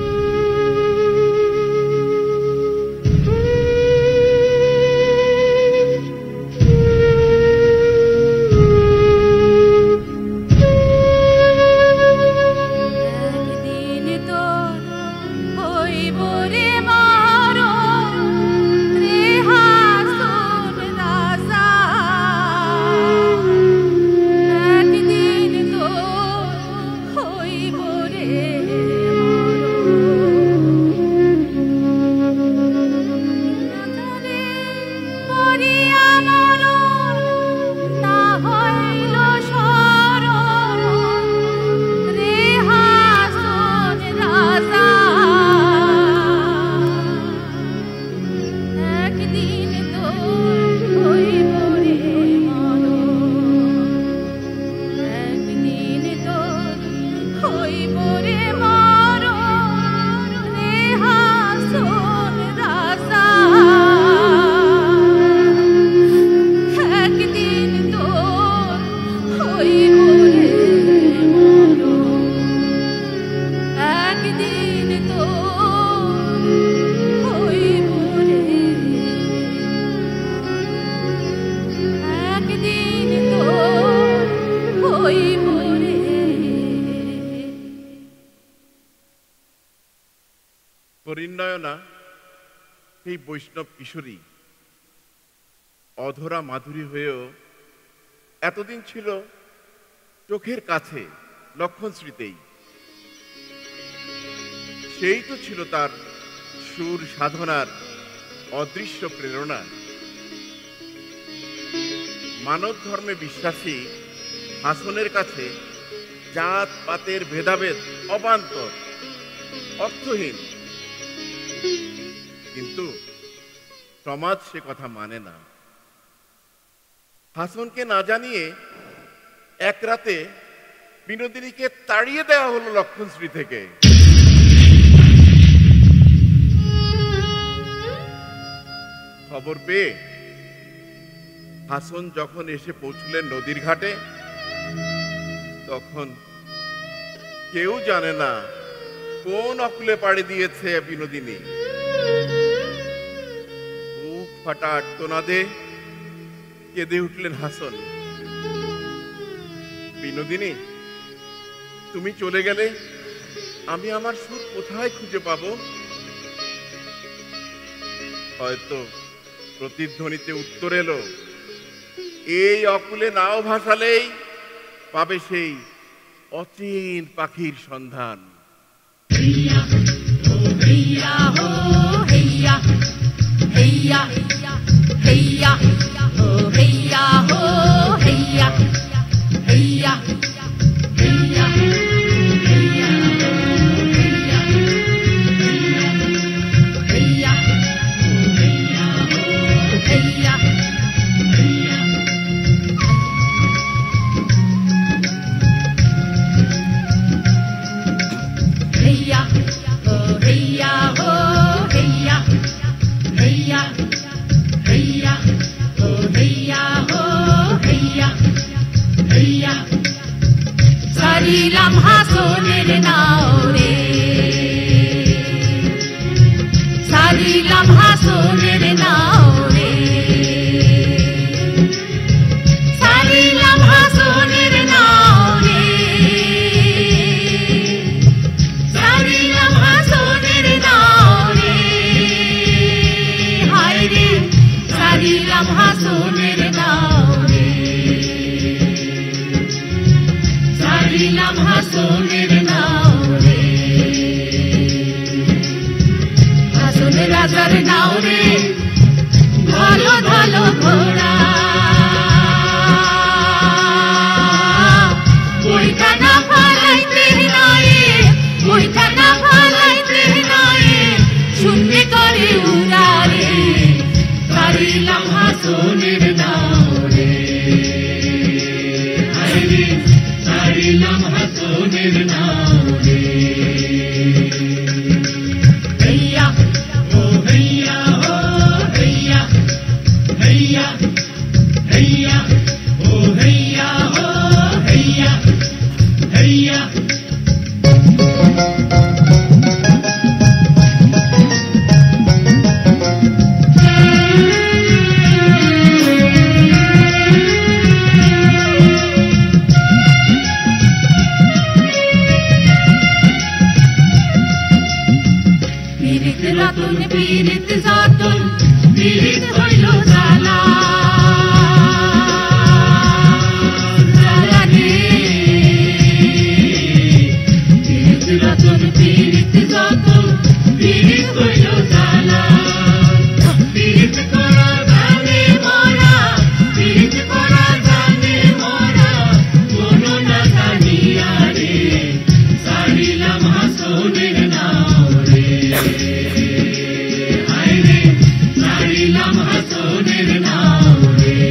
পরিণয়না এই বৈষ্ণব কিশোরী অধরা মাধুরী হয়েও এতদিন ছিল চোখের কাছে লক্ষণশ্রীতেই। সেই তো ছিল তার সুর সাধনার অদৃশ্য প্রেরণা। মানব ধর্মে বিশ্বাসী হাসনের কাছে জাত পাতের ভেদাভেদ অবান্তর, অর্থহীন। কিন্তু সমাজ সে কথা মানে না। হাসনকে না জানিয়ে এক রাতে বিনোদিনীকে তাড়িয়ে দেওয়া হলো লক্ষণশ্রী থেকে। খবর পেয়ে হাসন যখন এসে পৌঁছলেন নদীর ঘাটে, তখন কেউ জানে না কোন অকুলে পাড়ি দিয়েছে বিনোদিনী। বুক ফাটা আর্তনাদে কেঁদে উঠলেন হাসন। বিনোদিনী, তুমি চলে গেলে আমি আমার সুর কোথায় খুঁজে পাবো? হয়তো প্রতিধ্বনিতে উত্তর এলো, এই অকুলে নাও ভাসালেই পাবে সেই অচিন পাখির সন্ধান। Heya, oh heya, oh heya, heya, heya, oh heya, oh heya, heya, heya, heya, heya, heya, heya, oh heya, oh ছাড়িলাম হাসনের নাও রে, ছাড়িলাম হাসনের নাও রে, ছাড়িলাম হাসনের নাও রে, ছাড়িলাম হাসনের নাও রে, হায় রে ছাড়িলাম হাসনের নাও রে, ছাড়িলাম হাসনের নাও রে, হাসন রাজার নাও রে, ধলো ধলো ঘোড়া, বইটা না ফালাইতে নয়ে, বইটা না ফালাইতে নয়ে, শূন্য করে উড়ারে, ছাড়িলাম হাসনের নাও রে, হায় রে ছাড়িলাম হাসনের নাও রে, হেইয়া ও হেইয়া ও হেইয়া, হেইয়া হেইয়া ও হেইয়া ও হেইয়া, হেইয়া পীড়িত রতন পীড়িত যতন, পীড়িত হইল জ্বালা, জ্বালা রে, পীড়িত রতন পীড়িত যতন, পীড়িত হইল জ্বালা, পীড়িত করা জানে মোরা, পীড়িত করা জানে মোরা, কোনো না জানিয়া রে, ছাড়িলাম হাসনের নাও রে, হায় রে ছাড়িলাম হাসনের নাও রে,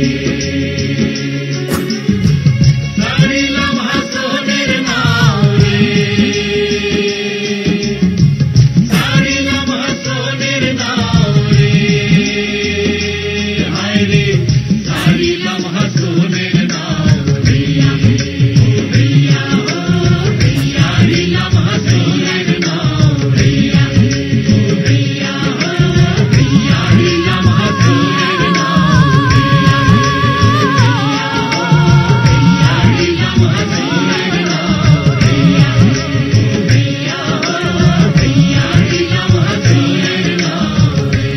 ছাড়িলাম হাসনের নাও রে, ছাড়িলাম হাসনের নাও রে, হায় রে ছাড়িলাম হাসনের নাও রে, হেইয়া ও হেইয়া, ছাড়িলাম হাসনের নাও রে, হেইয়া ও হেইয়া, ছাড়িলাম হাসনের নাও রে, ছাড়িলাম হাসনের নাও রে, হেইয়া ও হেইয়া, ছাড়িলাম হাসনের নাও রে।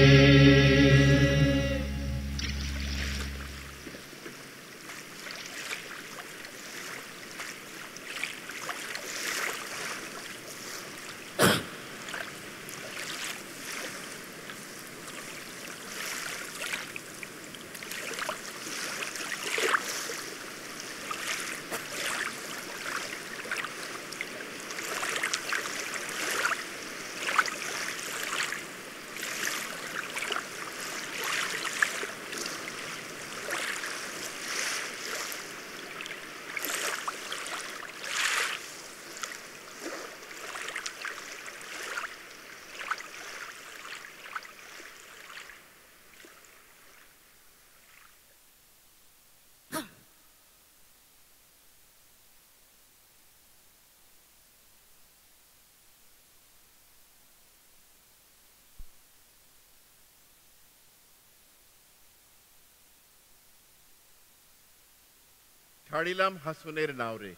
ছাড়িলাম হাসনের নাও রে,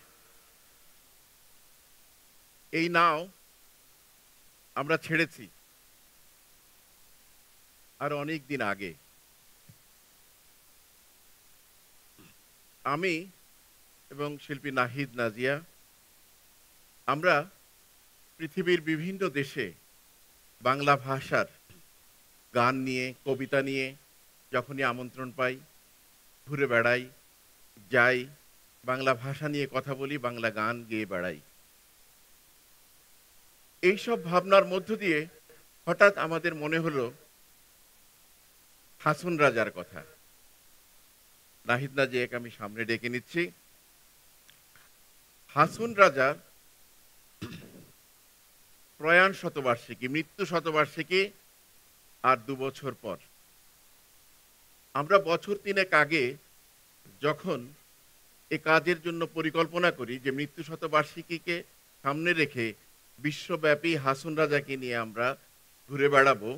এই নাও আমরা ছেড়েছি আর অনেক দিন আগে। আমি এবং শিল্পী নাহিদ নাজিয়া আমরা পৃথিবীর বিভিন্ন দেশে বাংলা ভাষার গান নিয়ে, কবিতা নিয়ে যখনই আমন্ত্রণ পাই ঘুরে বেড়াই, যাই, বাংলা ভাষা নিয়ে কথা বলি, বাংলা গান গেয়ে বেড়াই। এইসব ভাবনার মধ্য দিয়ে হঠাৎ আমাদের মনে হলো হাসন রাজার কথা। নাহিদ নাজিয়াকে আমি সামনে ডেকে নিচ্ছি। হাসন রাজার প্রয়াণ শতবার্ষিকী, মৃত্যু শতবার্ষিকী আর দু বছর পর। আমরা বছর তিনেক আগে যখন এ কাজের জন্য পরিকল্পনা করি যে মৃত্যু শতবার্ষিকীকে সামনে রেখে বিশ্বব্যাপী হাসন রাজাকে নিয়ে আমরা ঘুরে বেড়াবো।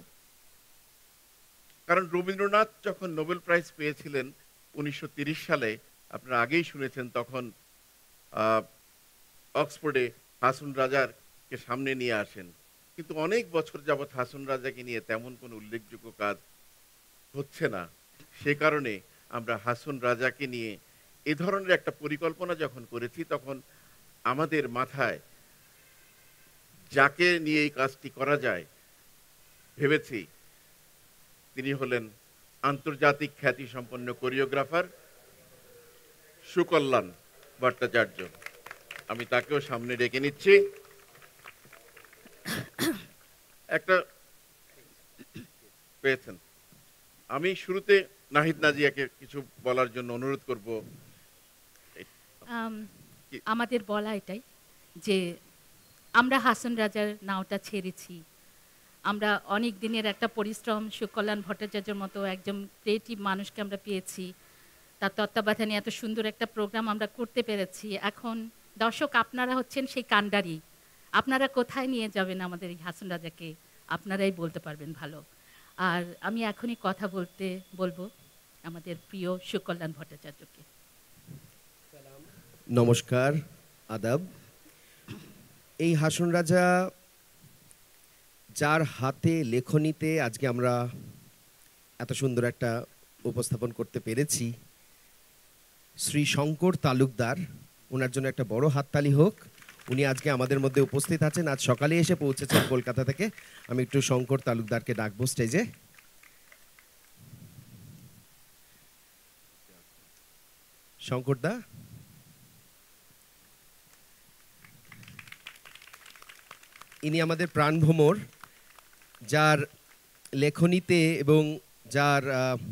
কারণ রবীন্দ্রনাথ যখন নোবেল প্রাইজ পেয়েছিলেন উনিশশো তিরিশ সালে, আপনারা আগেই শুনেছেন, তখন অক্সফোর্ডে হাসন রাজাকে সামনে নিয়ে আসেন, কিন্তু অনেক বছর যাবৎ হাসন রাজাকে নিয়ে তেমন কোনো উল্লেখযোগ্য কাজ হচ্ছে না। সে কারণে আমরা হাসন রাজাকে নিয়ে এ ধরনের একটা পরিকল্পনা যখন করেছি, তখন আমাদের মাথায় যাকে নিয়ে এই কাজটি করা যায় ভেবেছি তিনি হলেন আন্তর্জাতিক খ্যাতি সম্পন্ন কোরিওগ্রাফার সুকল্যাণ ভট্টাচার্য। আমি তাকেও সামনে ডেকে নিচ্ছি। একটা পেয়েছেন, আমি শুরুতে নাহিদ নাজিয়াকে কিছু বলার জন্য অনুরোধ করব। আমাদের বলা এটাই যে আমরা হাসন রাজার নাওটা ছেড়েছি। আমরা অনেক দিনের একটা পরিশ্রম, সুকল্যাণ ভট্টাচার্যের মতো একজন ক্রিয়েটিভ মানুষকে আমরা পেয়েছি, তার তত্ত্বাবধানে এত সুন্দর একটা প্রোগ্রাম আমরা করতে পেরেছি। এখন দর্শক আপনারা হচ্ছেন সেই কাণ্ডারি, আপনারা কোথায় নিয়ে যাবেন আমাদের এই হাসন রাজাকে আপনারাই বলতে পারবেন ভালো। আর আমি এখনই কথা বলতে বলবো আমাদের প্রিয় সুকল্যাণ ভট্টাচার্যকে। নমস্কার, আদাব। এই হাসন রাজা যার হাতে লেখনীতে আজকে আমরা এত সুন্দর একটা উপস্থাপন করতে পেরেছি, শ্রী শঙ্কর তালুকদার, ওনার জন্য একটা বড় হাততালি হোক। উনি আজকে আমাদের মধ্যে উপস্থিত আছেন, আজ সকালে এসে পৌঁছেছেন কলকাতা থেকে। আমি একটু শঙ্কর তালুকদারকে ডাকবো স্টেজে। শঙ্করদা, ইনি আমাদের প্রাণভ্রমর, যার লেখনীতে এবং যার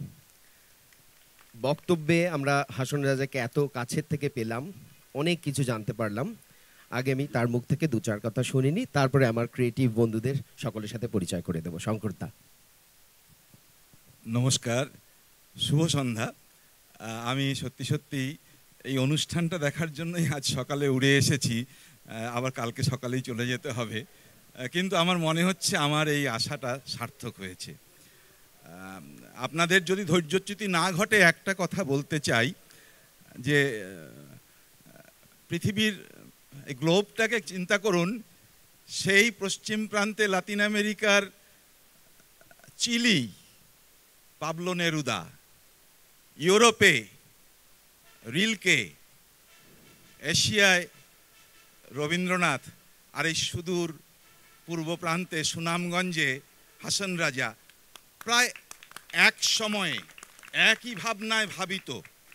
বক্তব্যে আমরা হাসন রাজাকে এত কাছের থেকে পেলাম, অনেক কিছু জানতে পারলাম। আগে আমি তার মুখ থেকে দু চার কথা শুনিনি, তারপরে আমার ক্রিয়েটিভ বন্ধুদের সকলের সাথে পরিচয় করে দেব। শঙ্করদা, নমস্কার, শুভ সন্ধ্যা। আমি সত্যি সত্যি এই অনুষ্ঠানটা দেখার জন্যই আজ সকালে উড়ে এসেছি, আবার কালকে সকালেই চলে যেতে হবে, কিন্তু আমার মনে হচ্ছে আমার এই আশাটা সার্থক হয়েছে। আপনাদের যদি ধৈর্যচ্যুতি না ঘটে একটা কথা বলতে চাই যে পৃথিবীর গ্লোবটাকে চিন্তা করুন, সেই পশ্চিম প্রান্তে লাতিন আমেরিকার চিলি পাবলো নেরুদা, ইউরোপে রিলকে, এশিয়ায় রবীন্দ্রনাথ, আর এই সুদূর পূর্ব প্রান্তে সুনামগঞ্জে হাসন রাজা প্রায় এক সময়ে একই ভাবনায় ভাবিত।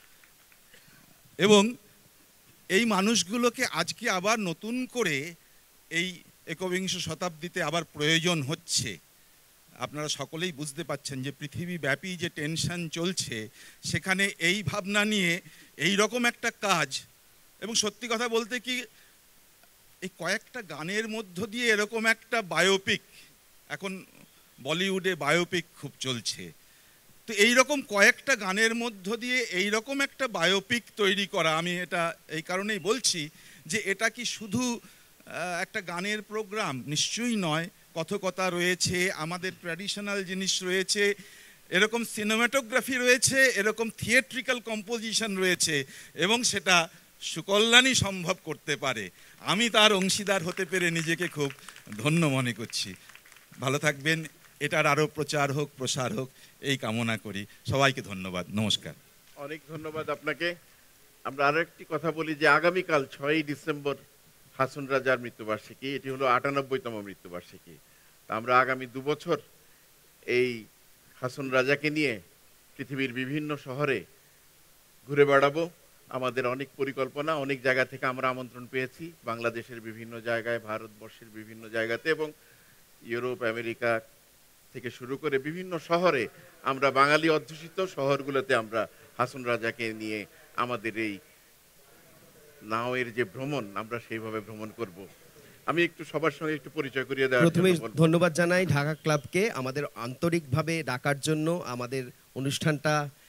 এবং এই মানুষগুলোকে আজকে আবার নতুন করে এই একবিংশ শতাব্দীতে আবার প্রয়োজন হচ্ছে। আপনারা সকলেই বুঝতে পাচ্ছেন যে পৃথিবীব্যাপী যে টেনশন চলছে, সেখানে এই ভাবনা নিয়ে এই রকম একটা কাজ, এবং সত্যি কথা বলতে কি এই কয়েকটা গানের মধ্য দিয়ে এরকম একটা বায়োপিক, এখন বলিউডে বায়োপিক খুব চলছে, তো এই রকম কয়েকটা গানের মধ্য দিয়ে এই রকম একটা বায়োপিক তৈরি করা, আমি এটা এই কারণেই বলছি যে এটা কি শুধু একটা গানের প্রোগ্রাম? নিশ্চয়ই নয়। কথকতা রয়েছে, আমাদের ট্র্যাডিশনাল জিনিস রয়েছে, এরকম সিনেমাটোগ্রাফি রয়েছে, এরকম থিয়েট্রিক্যাল কম্পোজিশন রয়েছে, এবং সেটা সুকল্যাণই সম্ভব করতে পারে। আমি তার অংশীদার হতে পেরে নিজেকে খুব ধন্য মনে করছি। ভালো থাকবেন, এটার আরও প্রচার হোক, প্রসার হোক, এই কামনা করি। সবাইকে ধন্যবাদ, নমস্কার। অনেক ধন্যবাদ আপনাকে। আমরা আরো একটি কথা বলি যে আগামীকাল ছয়ই ডিসেম্বর হাসন রাজার মৃত্যুবার্ষিকী, এটি হলো আটানব্বইতম মৃত্যুবার্ষিকী। আমরা আগামী দু বছর এই হাসন রাজাকে নিয়ে পৃথিবীর বিভিন্ন শহরে ঘুরে বেড়াবো। আমাদের অনেক পরিকল্পনা, অনেক জায়গা থেকে আমরা আমন্ত্রণ পেয়েছি, বাংলাদেশের বিভিন্ন জায়গায়, ভারতবর্ষের বিভিন্ন জায়গাতে, এবং ইউরোপ, আমেরিকা থেকে শুরু করে বিভিন্ন শহরে আমরা বাঙালি অধ্যুষিত শহরগুলোতে আমরা হাসন রাজাকে নিয়ে আমাদের এই নাওয়ের যে ভ্রমণ, আমরা সেইভাবে ভ্রমণ করব। আমি একটু সবার সঙ্গে একটু পরিচয় করিয়ে দেওয়ার প্রথমে ধন্যবাদ জানাই ঢাকা ক্লাবকে আমাদের আন্তরিকভাবে ডাকার জন্য, আমাদের অনুষ্ঠানটা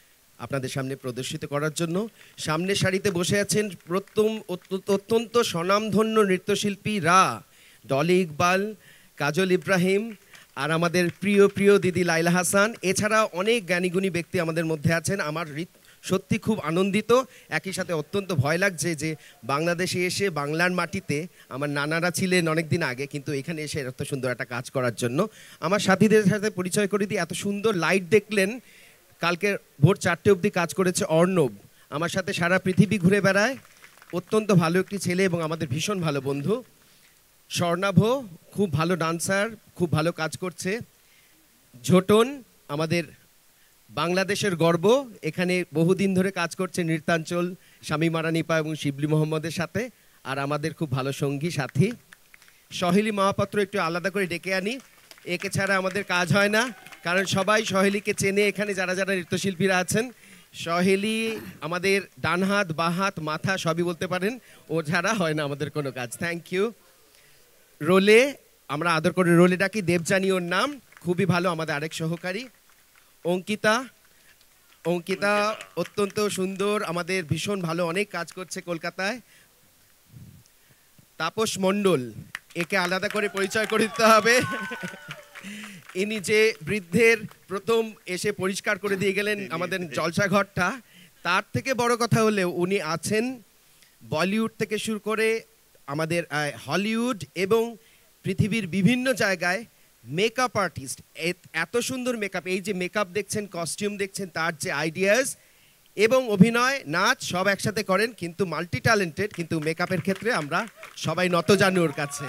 আপনাদের সামনে প্রদর্শিত করার জন্য। সামনের সারিতে বসে আছেন প্রথম অত্য- অত্যন্ত স্বনামধন্য নৃত্যশিল্পীরা ডলি ইকবাল, কাজল ইব্রাহিম আর আমাদের প্রিয় প্রিয় দিদি লাইলা হাসান। এছাড়া অনেক জ্ঞানীগুণী ব্যক্তি আমাদের মধ্যে আছেন। আমার হৃদ- সত্যি খুব আনন্দিত, একই সাথে অত্যন্ত ভয় লাগছে যে বাংলাদেশে এসে বাংলার মাটিতে আমার নানারা ছিলেন অনেক দিন আগে, কিন্তু এখানে এসে এত সুন্দর একটা কাজ করার জন্য। আমার সাথীদের সাথে পরিচয় করে দিই। এত সুন্দর লাইট দেখলেন, কালকে ভোর চারটে অবধি কাজ করেছে অর্ণব, আমার সাথে সারা পৃথিবী ঘুরে বেড়ায়, অত্যন্ত ভালো একটি ছেলে এবং আমাদের ভীষণ ভালো বন্ধু। স্বর্ণাভ খুব ভালো ডান্সার, খুব ভালো কাজ করছে। ঝোটন আমাদের বাংলাদেশের গর্ব, এখানে বহুদিন ধরে কাজ করছে নৃত্যাঞ্চল, শামীম আরানিপা এবং শিবলি মোহাম্মদের সাথে, আর আমাদের খুব ভালো সঙ্গী সাথী। সহেলি মহাপাত্র একটু আলাদা করে ডেকে আনি, একে ছাড়া আমাদের কাজ হয় না, কারণ সবাই সহেলিকে চেনে এখানে যারা যারা নৃত্যশিল্পীরা আছেন। সহেলি আমাদের ডান হাত, বাঁ হাত, মাথা সবই বলতে পারেন, ও ছাড়া হয় না আমাদের কোনো কাজ। Thank you. রোলে আমরা আদর করে রোলে ডাকি, দেবজানি ওর নাম, খুবই ভালো আমাদের আরেক সহকারী। অঙ্কিতা, অঙ্কিতা অত্যন্ত সুন্দর, আমাদের ভীষণ ভালো, অনেক কাজ করছে কলকাতায়। তাপস মণ্ডল, একে আলাদা করে পরিচয় করে দিতে হবে। ইনি যে বৃদ্ধের প্রথম এসে পরিষ্কার করে দিয়ে গেলেন আমাদের জলসাঘরটা, তার থেকে বড় কথা হলেও উনি আছেন বলিউড থেকে শুরু করে আমাদের আহ, হলিউড এবং পৃথিবীর বিভিন্ন জায়গায় মেকআপ আর্টিস্ট। এত সুন্দর মেকআপ, এই যে মেকআপ দেখছেন, কস্টিউম দেখছেন, তার যে আইডিয়াস এবং অভিনয়, নাচ সব একসাথে করেন, কিন্তু মাল্টি ট্যালেন্টেড, কিন্তু মেকআপের ক্ষেত্রে আমরা সবাই নত জানি ওর কাছে।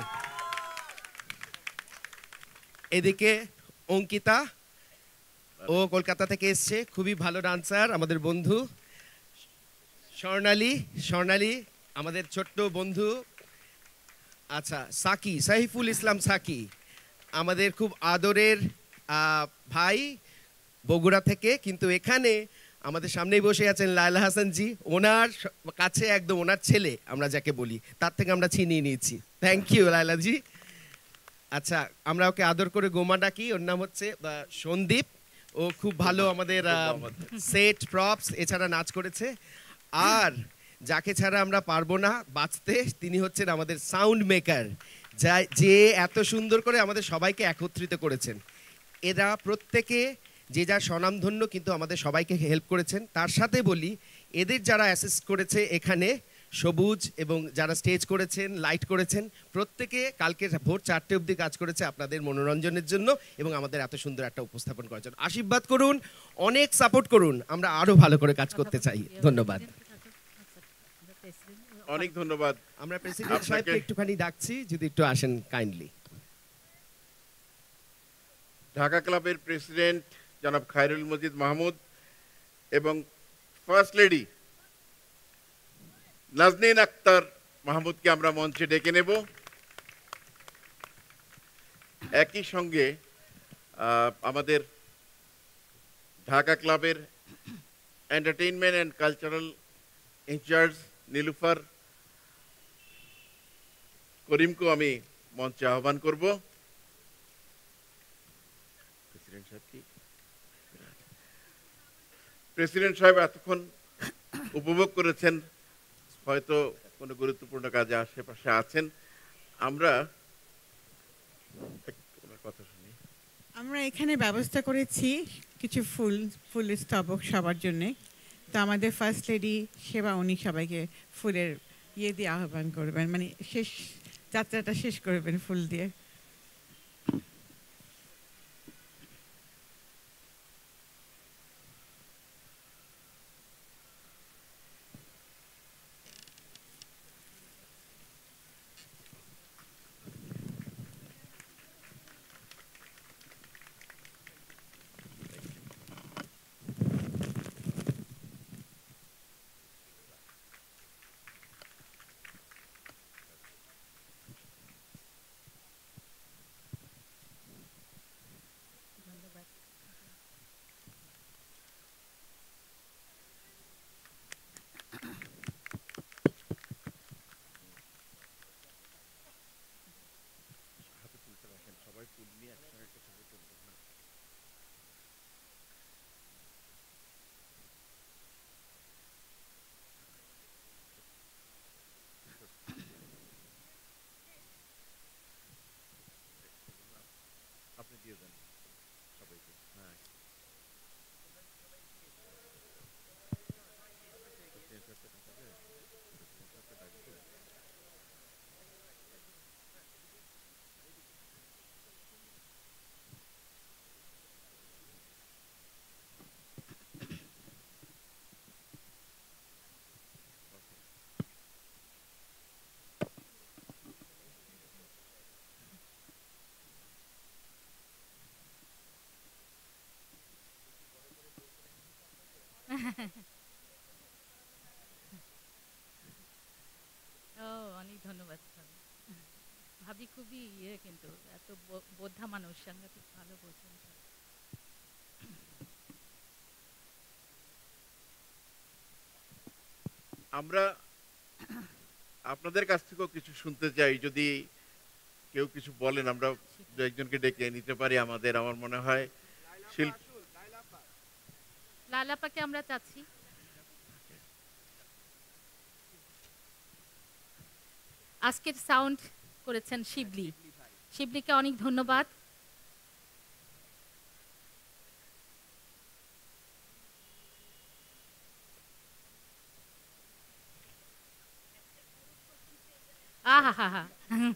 এদিকে অঙ্কিতা, ও কলকাতা থেকে এসছে, খুবই ভালো ডান্সার, আমাদের বন্ধু। স্বর্ণালী, স্বর্ণালী আমাদের ছোট্ট বন্ধু। আচ্ছা, সাকি, সাইফুল ইসলাম সাকি আমাদের খুব আদরের আহ, ভাই বগুড়া থেকে, কিন্তু এখানে আমাদের সামনেই বসে আছেন লায়লা হাসান জি, ওনার স- কাছে একদম ওনার ছেলে আমরা যাকে বলি, তার থেকে আমরা ছিনিয়ে নিয়েছি। Thank you Laila ji. আচ্ছা, আমরা ওকে আদর করে গোমা ডাকি, ওর নাম হচ্ছে আহ, সন্দীপ। ও খুব ভালো আমাদের সেট প্রপস এছাড়া নাচ করেছে। আর যাকে ছাড়া আমরা পারবো না বাঁচতে, তিনি হচ্ছেন আমাদের সাউন্ড মেকার, যা যে এত সুন্দর করে আমাদের সবাইকে একত্রিত করেছেন। এরা প্রত্যেকে যে যার স্বনামধন্য, কিন্তু আমাদের সবাইকে হেল্প করেছেন। তার সাথে বলি, এদের যারা অ্যাসিস্ট করেছে এখানে, সবুজ এবং যারা স্টেজ করেছেন, লাইট করেছেন, প্রত্যেকে কালকে ভোর চারটে অবধি কাজ করেছে আপনাদের মনোরঞ্জনের জন্য এবং আমাদের এত সুন্দর একটা উপস্থাপন করার জন্য। আশীর্বাদ করুন, অনেক সাপোর্ট করুন, আমরা আরো ভালো করে কাজ করতে চাই। ধন্যবাদ। অনেক ধন্যবাদ। আমরা প্রেসিডেন্ট আপনাকে- সাহেবকে একটুখানি ডাকছি, যদি একটু আসেন কাইন্ডলি। ঢাকা ক্লাবের প্রেসিডেন্ট জনাব খায়রুল মজিদ মাহমুদ এবং ফার্স্ট লেডি নাজনীন আক্তার মাহমুদকে আমরা মঞ্চে ডেকে নেব। একই সঙ্গে আহ, আমাদের ঢাকা ক্লাবের entertainment and cultural incharge Nilufar করিমকেও আমি মঞ্চে আহ্বান করব। প্রেসিডেন্ট সাহেব কি প্রেসিডেন্ট সাহেব এতক্ষণ উপভোগ করেছেন, হয়তো কোনো গুরুত্বপূর্ণ কাজে আশেপাশে আছেন। আমরা একটু ওনার কথা শুনি। আমরা এখানে ব্যবস্থা করেছি কিছু ফুল ফুল স্তবক সবার জন্যে। তো আমাদের ফার্স্ট লেডি সেবা, উনি সবাইকে ফুলের ইয়ে দিয়ে আহ্বান করবেন, মানে শেষ যাত্রাটা শেষ করবেন ফুল দিয়ে। ও অনেক ধন্যবাদ ভাবি। ভাবি খুবই ইয়ে, কিন্তু এত ব- বোদ্ধা মানুষ, সাংঘাতিক ভালো বোঝেন। আমরা আপনাদের কাছ থেকেও কিছু শুনতে চাই, যদি কেউ কিছু বলেন আমরা দু একজনকে ডেকে নিতে পারি আমাদের। আমার মনে হয় শিল্প লালাপাকে আমরা চাচ্ছি। আজকের সাউন্ড করেছেন শিবলি। শিবলিকে অনেক ধন্যবাদ। আহা হা হা।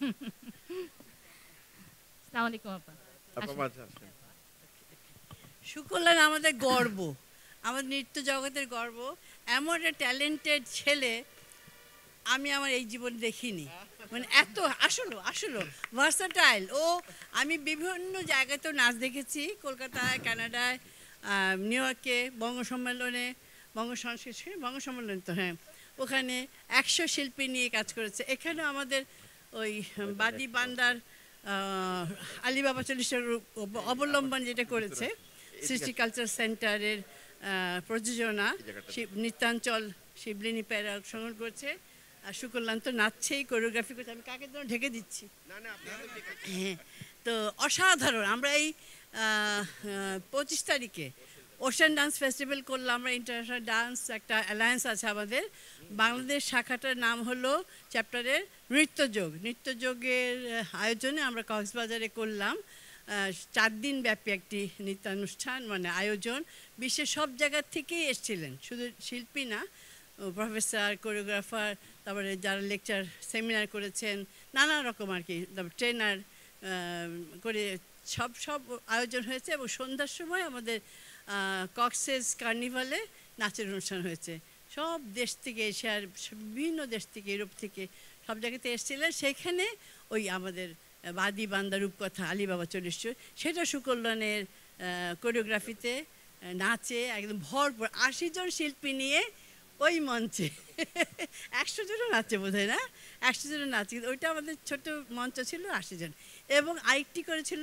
আসসালামু আলাইকুম আপা। আপা মাঝে আসেন। সুকল্যাণ আমাদের গর্ব, আমাদের নৃত্য জগতের গর্ব। এমন একটা ট্যালেন্টেড ছেলে আমি আমার এই জীবন দেখিনি, মানে এত আসলো আসলো ভার্সাটাইল ও। আমি বিভিন্ন জায়গাতেও নাচ দেখেছি, কলকাতায়, কানাডায়, আহ, নিউ ইয়র্কে, বঙ্গ সম্মেলনে, বঙ্গ সংস্কৃতি বঙ্গ সম্মেলন তো হ্যাঁ, ওখানে একশো শিল্পী নিয়ে কাজ করেছে। এখানেও আমাদের ওই বাদি বান্দার আহ, আলিবাবা চল্লিশের অবলম্বন যেটা করেছে সৃষ্টি কালচার সেন্টারের আহ, প্রযোজনা, শিব- নৃত্যাঞ্চল শিবলিনী প্যারা অংশগ্রহণ করছে। আর সুকল্যাণ তো নাচছেই, কোরিওগ্রাফি করছে। আমি কাকে জন্য ঢেকে দিচ্ছি। হ্যাঁ, তো অসাধারণ। আমরা এই পঁচিশ তারিখে ওশান ডান্স ফেস্টিভ্যাল করলাম। আমরা ইন্টারন্যাশনাল ডান্স একটা অ্যালায়েন্স আছে আমাদের, বাংলাদেশ শাখাটার নাম হলো চ্যাপ্টারের নৃত্যযোগ। নৃত্যযোগের আয়োজনে আমরা কক্সবাজারে করলাম আহ, চার দিন ব্যাপী একটি নৃত্যানুষ্ঠান, মানে আয়োজন। বিশ্বের সব জায়গার থেকেই এসেছিলেন, শুধু শিল্পী না, প্রফেসর, কোরিওগ্রাফার, তারপরে যারা লেকচার সেমিনার করেছেন, নানা রকম আর কি, তারপর ট্রেনার করে সব সব আয়োজন হয়েছে। এবং সন্ধ্যার সময় আমাদের কক্সেস কার্নিভালে নাচের অনুষ্ঠান হয়েছে। সব দেশ থেকে, এশিয়ার বিভিন্ন দেশ থেকে, ইউরোপ থেকে সব জায়গাতে এসেছিলেন। সেখানে ওই আমাদের বাদি বান্দা রূপকথা আলিবাবা চল্লিশ, সেটা সুকল্যাণের কোরিওগ্রাফিতে নাচে একদম ভরপুর আশি জন শিল্পী নিয়ে ওই মঞ্চে একশো জনও নাচে বোধ হয় না, একশো জনও নাচে। ওইটা আমাদের ছোট মঞ্চ ছিল, আশি জন। এবং আরেকটি করেছিল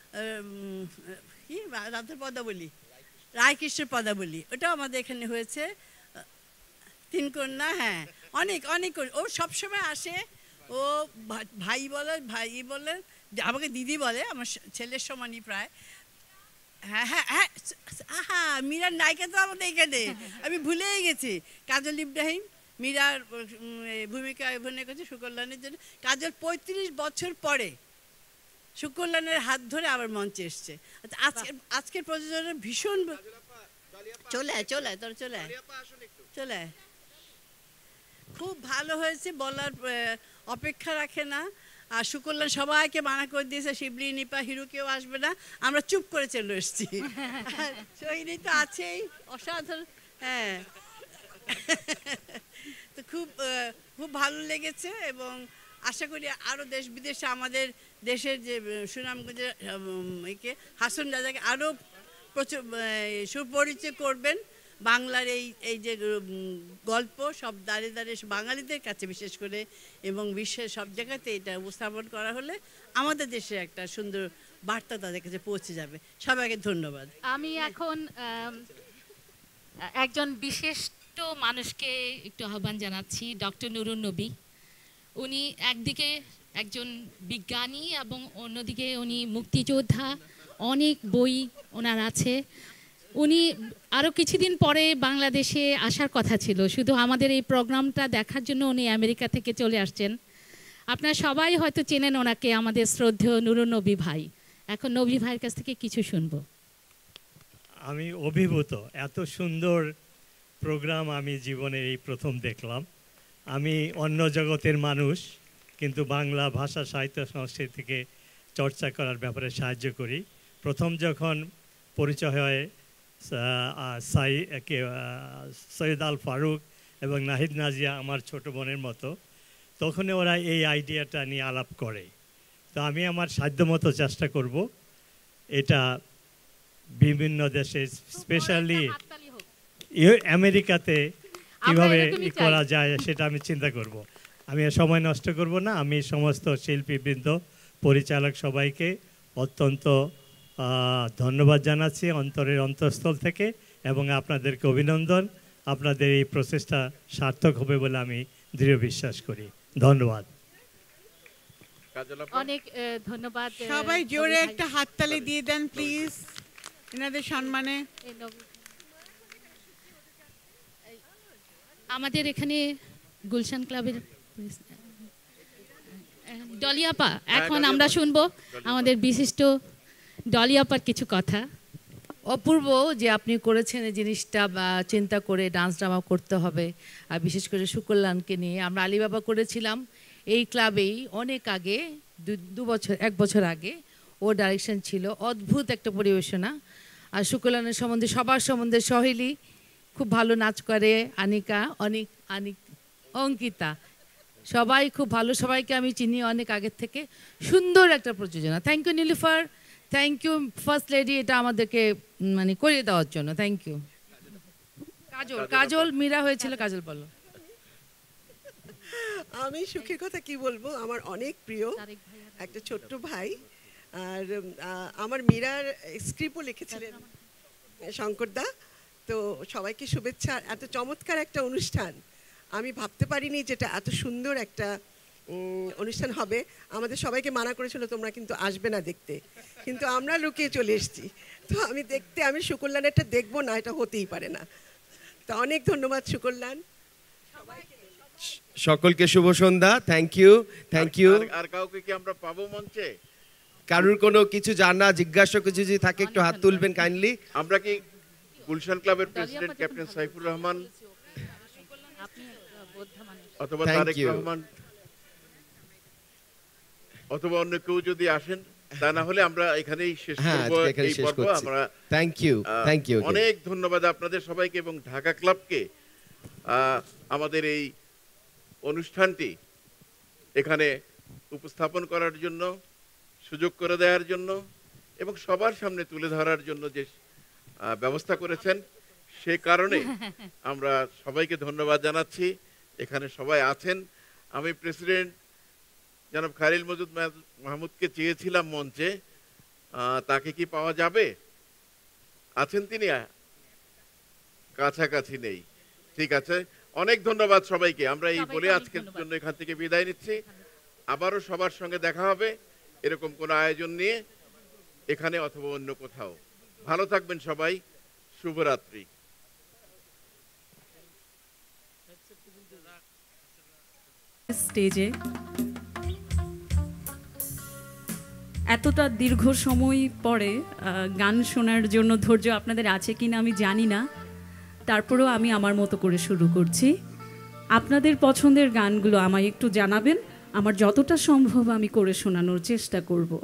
কি রাধার পদাবলী, রায়কৃষ্ণের পদাবলী, ওটাও আমাদের এখানে হয়েছে। তিন কন্যা, হ্যাঁ, অনেক অনেক। ও সবসময় আসে, ও ভাই বলে, ভাই বলে, আমাকে দিদি বলে, আমার ছেলের সমানই প্রায়। হ্যাঁ হ্যাঁ হ্যাঁ, আহা, মীরার নায়িকা তো আমাদের এখানে, আমি ভুলেই গেছি। কাজল ইব্রাহিম মীরার ভূমিকা অভিনয় করছে সুকল্যাণের জন্য। কাজল পঁয়ত্রিশ বছর পরে সুকল্যাণের হাত ধরে আবার মঞ্চে এসছে। আচ্ছা, আজকের আজকের প্রযোজনের ভীষণ চলে আয় চলে আয় তোর চলে আয় চলে আয় খুব ভালো হয়েছে, বলার অপেক্ষা রাখে না। আর সুকল্যাণ সবাইকে মানা করে দিয়েছে, শিবলি, নিপা, হিরু কেউ আসবে না, আমরা চুপ করে চলে এসেছি। সোহিনী তো আছেই, অসাধারণ। হ্যাঁ, তো খুব খুব ভালো লেগেছে। এবং আশা করি আরও দেশ বিদেশে আমাদের দেশের যে সুনামগঞ্জের একে হাসন রাজাকে আরও প্রচুর সুপরিচয় করবেন। বাংলার এই এই যে গল্প সব দাঁড়ে দাঁড়িয়ে বাঙালিদের কাছে বিশেষ করে, এবং বিশ্বের সব জায়গাতে এটা উপস্থাপন করা হলে আমাদের দেশে একটা সুন্দর বার্তা তাদের কাছে পৌঁছে যাবে। সবাইকে ধন্যবাদ। আমি এখন একজন বিশিষ্ট মানুষকে একটু আহ্বান জানাচ্ছি, ডক্টর নুরুন নবী। উনি একদিকে একজন বিজ্ঞানী এবং অন্যদিকে উনি মুক্তিযোদ্ধা, অনেক বই ওনার আছে। উনি আরও কিছুদিন পরে বাংলাদেশে আসার কথা ছিল, শুধু আমাদের এই প্রোগ্রামটা দেখার জন্য উনি আমেরিকা থেকে চলে আসছেন। আপনারা সবাই হয়তো চেনেন ওনাকে, আমাদের শ্রদ্ধেয় নুরুন নবী ভাই। এখন নবী ভাইয়ের কাছ থেকে কিছু শুনবো। আমি অভিভূত, এত সুন্দর প্রোগ্রাম আমি জীবনের এই প্রথম দেখলাম। আমি অন্য জগতের মানুষ, কিন্তু বাংলা ভাষা, সাহিত্য, সংস্কৃতিকে চর্চা করার ব্যাপারে সাহায্য করি। প্রথম যখন পরিচয় হয় সাই সৈয়দ আল ফারুক এবং নাহিদ নাজিয়া আমার ছোট বোনের মতো, তখন ওরা এই আইডিয়াটা নিয়ে আলাপ করে। তো আমি আমার সাধ্যমতো চেষ্টা করব এটা বিভিন্ন দেশে, স্পেশালি ইউ- আমেরিকাতে কিভাবে এরকমই ই চাই। করা যায় সেটা আমি চিন্তা করব। আমি আর সময় নষ্ট করব না। আমি সমস্ত শিল্পীবৃন্দ, পরিচালক সবাইকে অত্যন্ত আহ, ধন্যবাদ জানাচ্ছি অন্তরের অন্তঃস্থল থেকে, এবং আপনাদেরকে অভিনন্দন। আপনাদের এই প্রচেষ্টা সার্থক হবে বলে আমি দৃঢ় বিশ্বাস করি। ধন্যবাদ। কাজল আপা? অনেক আহ, ধন্যবাদ আহ, সবাই জোরে রবি ভাই। একটা হাততালি দিয়ে দেন প্লিজ এনাদের সম্মানে। এই নবী- আমাদের এখানে গুলশান ক্লাবের ডলিয়াপা, এখন ডলি আমরা আপা। শুনবো ডলি আমাদের বিশিষ্ট ডলিয়াপার কিছু কথা। অপূর্ব যে আপনি করেছেন এই জিনিসটা, বা চিন্তা করে ডান্স ড্রামা করতে হবে, আর বিশেষ করে সুকল্যাণকে নিয়ে। আমরা আলিবাবা করেছিলাম এই ক্লাবেই অনেক আগে, দু- দু বছর এক বছর আগে ও ডাইরেকশন ছিল, অদ্ভুত একটা পরিবেশনা। আর সুকল্যাণের সম্বন্ধে, সবার সম্বন্ধে, সহেলি খুব ভালো নাচ করে, আনিকা, অনিক আনিক অঙ্কিতা, সবাই খুব ভালো, সবাইকে আমি চিনি অনেক আগের থেকে। সুন্দর একটা প্রযোজনা। Thank you Nilufar, thank you first lady, এটা আমাদেরকে উম, মানে করিয়ে দেওয়ার জন্য। Thank you. কাজল, কাজল মীরা হয়েছিল, কাজল বলো। আমি সুখের কথা কি বলবো, আমার অনেক প্রিয় একটা ছোট্ট ভাই, আর উম, আহ, আমার মীরার স্ক্রিপ্টও লিখেছিলেন শঙ্করদা। তো সবাইকে শুভেচ্ছা। এত চমৎকার একটা অনুষ্ঠান আমি ভাবতে পারিনি যেটা এত সুন্দর একটা উম, অনুষ্ঠান হবে। আমাদের সবাইকে মানা করেছিল তোমরা কিন্তু আসবে না দেখতে, কিন্তু আমরা লুকিয়ে চলে এসেছি। তো আমি দেখতে, আমি সুকল্যাণেরটা দেখবো না, এটা হতেই পারে না। তো অনেক ধন্যবাদ সুকল্যাণ। সকলকে শুভ সন্ধ্যা। Thank you, thank you. আর- আর কাউকে কি আমরা পাবো মঞ্চে? কারুর কোনো কিছু জানা, জিজ্ঞাসা কিছু যদি থাকে একটু হাত তুলবেন কাইন্ডলি। আমরা কি গুলশান ক্লাবের প্রেসিডেন্ট ক্যাপ্টেন সাইফুর রহমান আপনি একটা বোদ্ধা মানুষ। অথবা Thank তারেক you. রহমান অথবা অন্য কেউ যদি আসেন, তা না হলে আমরা এখানেই শেষ হ্যাঁ, করব এখানে এই শেষ পর্ব। করছি। আমরা thank you, ah, thank you. অনেক ধন্যবাদ আপনাদের সবাইকে এবং ঢাকা ক্লাবকে আহ, আমাদের এই অনুষ্ঠানটি এখানে উপস্থাপন করার জন্য, সুযোগ করে দেওয়ার জন্য এবং সবার সামনে তুলে ধরার জন্য যে আহ, ব্যবস্থা করেছেন, সে কারণে আমরা সবাইকে ধন্যবাদ জানাচ্ছি। এখানে সবাই আছেন। আমি প্রেসিডেন্ট জনাব খালিল মজিদ মাহমুদকে চেয়েছিলাম মঞ্চে, আহ, তাকে কি পাওয়া যাবে? আছেন তিনি? কাছাকাছি নেই। ঠিক আছে, অনেক ধন্যবাদ সবাইকে। আমরা এই সবাইকে বলে অনেক আজকের ধন্যবাদ। জন্য এখান থেকে বিদায় নিচ্ছি। আবারও সবার সঙ্গে দেখা হবে এরকম কোনো আয়োজন নিয়ে, এখানে অথবা অন্য কোথাও। ভালো থাকবেন সবাই। শুভরাত্রি। স্টেজে এতটা দীর্ঘ সময় পরে আহ, গান শোনার জন্য ধৈর্য আপনাদের আছে কিনা আমি জানি না, তারপরেও আমি আমার মতো করে শুরু করছি। আপনাদের পছন্দের গানগুলো আমায় একটু জানাবেন, আমার যতটা সম্ভব আমি করে শোনানোর চেষ্টা করব।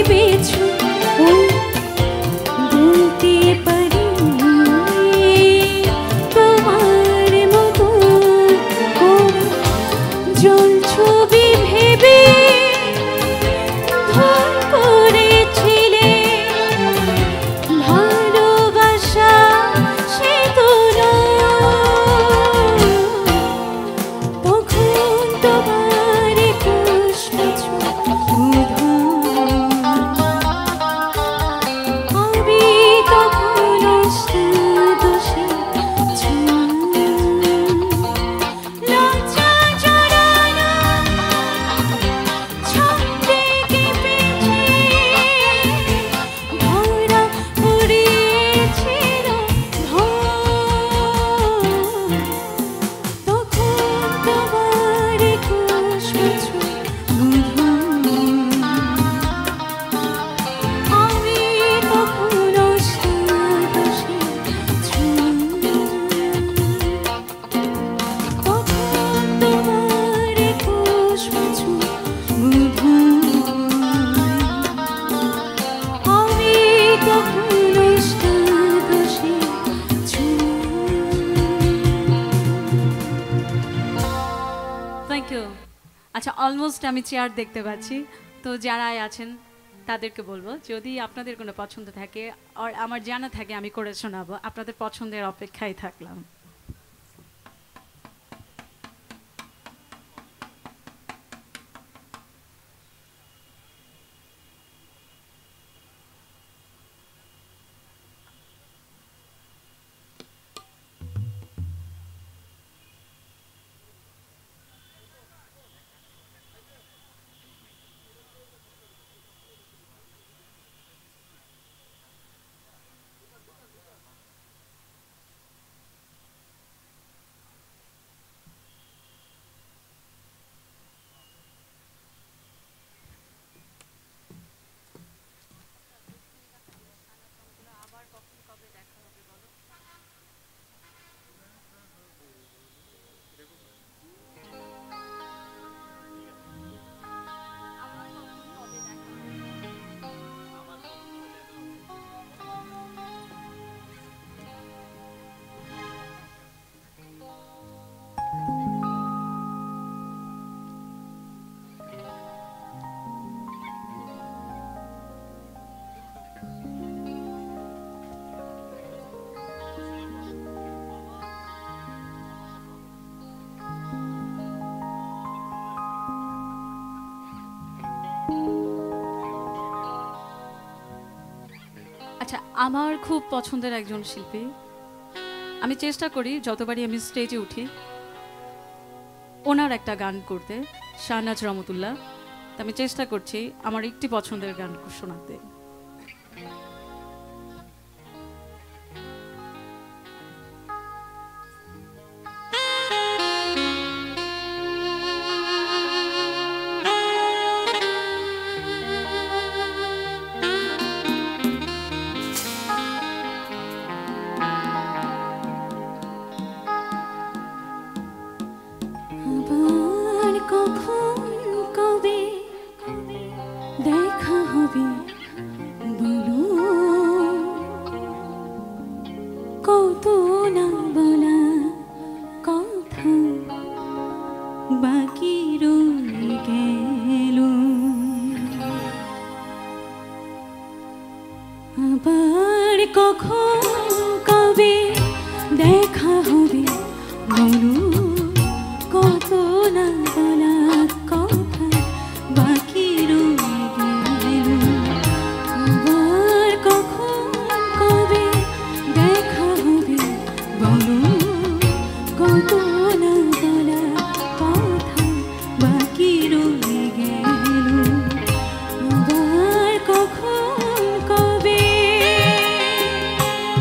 পেয়েছো ও বলতে পারি তোমার মতো করে জল ছবি ভেবে ভুল করেছিলে ভালোবাসা সে তো নয়। তখন তোমার একুশ বছর আমি তখন অষ্টাদশে লজ্জা জড়ানো ছন্দে কেঁপেছে ভরা পড়েছিল ভয়। তখন তোমার একুশ বছর আমি তখন অষ্টাদশে তখন তোমার একুশ বছর আমি তখন অষ্টাদশে থ্যাংক ইউ। আচ্ছা, অলমোস্ট আমি চেয়ার দেখতে পাচ্ছি, তো যারা আছেন তাদেরকে বলবো যদি আপনাদের কোনো পছন্দ থাকে আর আমার জানা থাকে আমি করে শোনাবো। আপনাদের পছন্দের অপেক্ষায় থাকলাম। আচ্ছা, আমার খুব পছন্দের একজন শিল্পী। আমি চেষ্টা করি যতবারই আমি স্টেজে উঠি ওনার একটা গান করতে, শাহনাজ রহমতুল্লাহ। আমি চেষ্টা করছি আমার একটি পছন্দের গান শোনাতে। আবার কখন কবে দেখা হবে বলো, কত না বলা কথা বাকি রয়ে গেল। আবার কখন কবে দেখা হবে বলো, কত না বলা কথা বাকি রয়ে গেল। আবার কখন কবে দেখা হবে বলো, কত না বলা কথা বাকি রয়ে গেল। আবার কখন কবে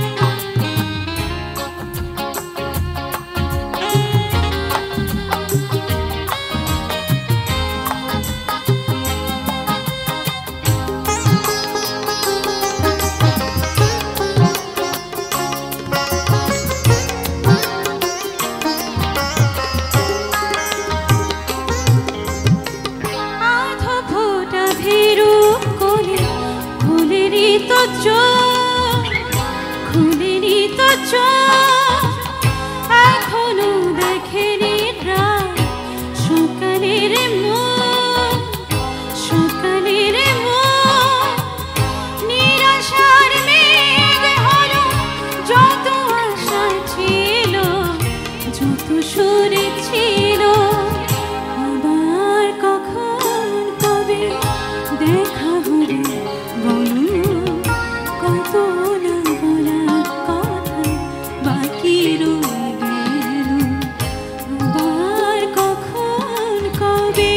চোখ খুলিনি তো চোখ এখনো দেখেনি রাত সকালের মুখ সকালের মুখ নিরাশার মেঘ হলো যত আশা ছিল যত সুরে ছিল আবার কখন কবে দেখা হবে বলো কত না বলা কথা বাকি রয়ে গেল আবার কখন কবে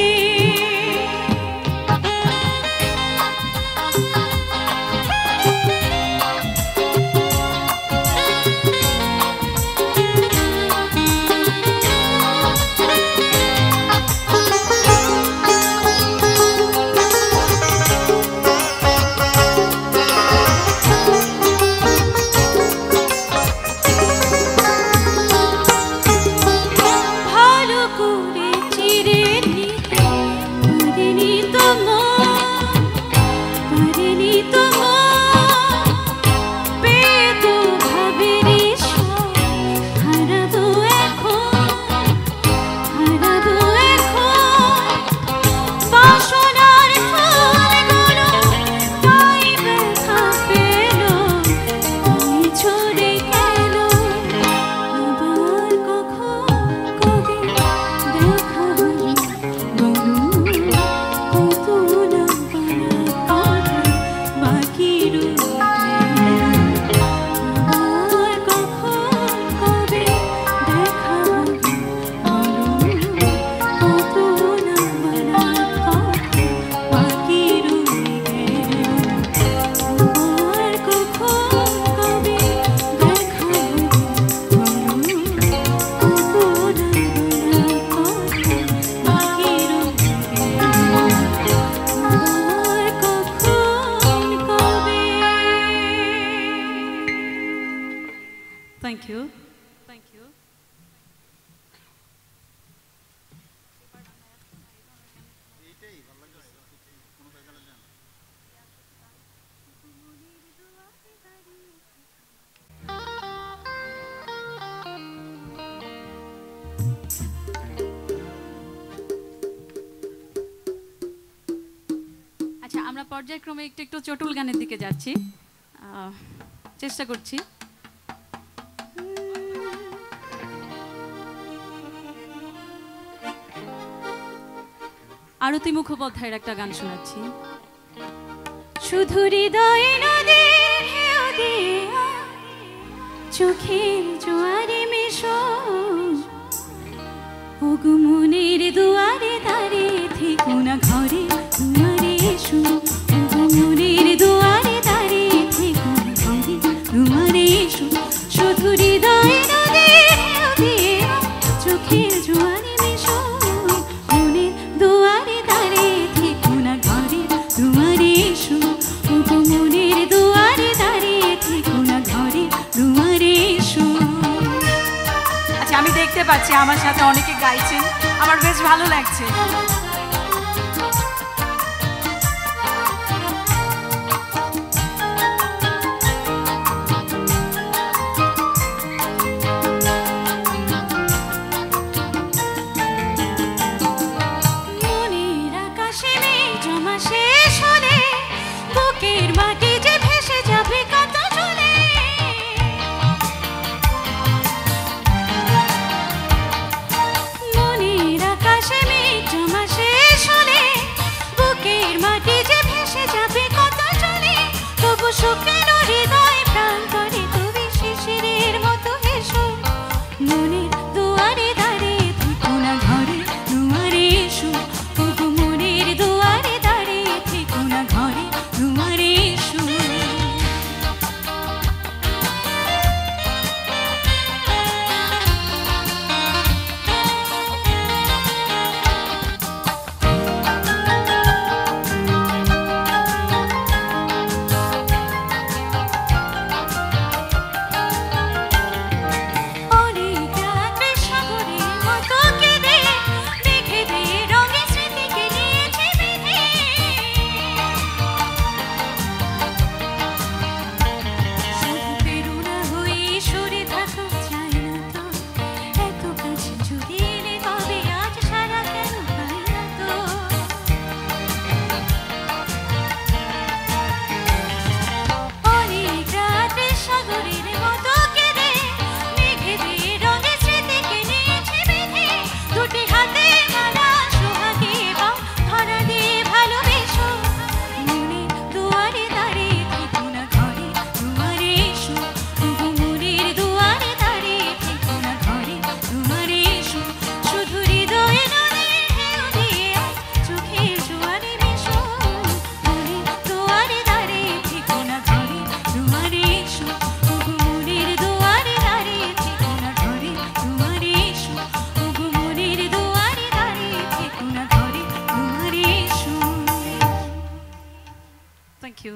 ভালো করে চিরে নিতে পারিনি তো মন পারিনি তো মন পেয়ে তো ভাবেনি সব হারাবো এখন হারাবো এখন বাসনার ফুলগুলো তাই ব্যথা পেল তাই ঝরে গেল আবার কখন কবে দেখা হবে বলো কত না বলা কথা বাকি রয়ে গেল আবার কখন কবে দেখা হবে বলো কত না বলা কথা বাকি রয়ে গেল আবার কখন কবে দেখা হবে বলো কত না বলা কথা বাকি রয়ে গেল আবার কখন কবে থ্যাংক ইউ থ্যাংক ইউ আচ্ছা আমরা পর্যায়ক্রমে একটু একটু চটুল গানের দিকে যাচ্ছি আহ, চেষ্টা করছি আরতি মুখোপাধ্যায়ের একটা গান শোনাচ্ছি শুধু হৃদয় নদীর ঢেউ দিয়ে চোখের জোয়ারে মেশো ওগো মনের দুয়ারে দাঁড়িয়ে থেকো না ঘরে দুয়ারে এসো ওগো মনের দুয়ারে দাঁড়িয়ে থেকো না ঘরে দুয়ারে এসো শুধু হৃদয় নদীর ঢেউ দিয়ে চোখের জোয়ারে মেশো মনের দুয়ারে দাঁড়িয়ে থেকো না ঘরে দুয়ারে এসো ওগো মনের দুয়ারে দাঁড়িয়ে থেকো না ঘরে দুয়ারে এসো আচ্ছা আমি দেখতে পাচ্ছি আমার সাথে অনেকে গাইছেন আমার বেশ ভালো লাগছে মনের আকাশে মেঘ জমা শেষ হলে বুকের মাটি যে ভেসে যাবে কত জলে মনের আকাশে মেঘ জমা থ্যাংক ইউ।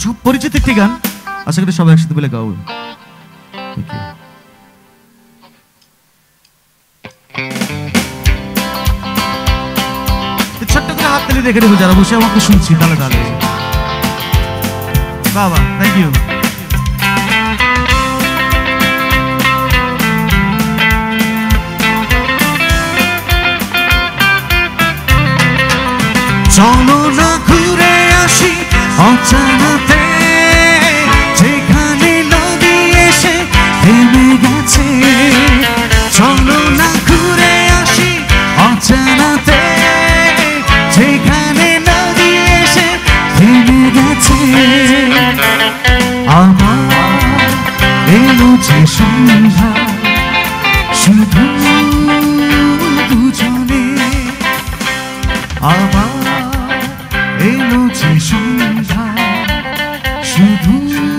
সব পরিচিত একটি গান, আশা করি সবাই একসাথে বলে গাও। ছোট্ট করে হাত তালি রেখে দেবো যারা বসে আমাকে শুনছি তাহলে তাহলে বাবা, থ্যাংক ইউ। চলো না ঘুরে আসি অজানাতে, যেখানে নদী এসে থেমে গেছে। চলো না ঘুরে আসি অজানাতে, যেখানে নদী এসে থেমে গেছে। আমার এলো যে সন্ধ্যা শুধু দুজনে, আমার এলো যে সন্ধ্যা শুধু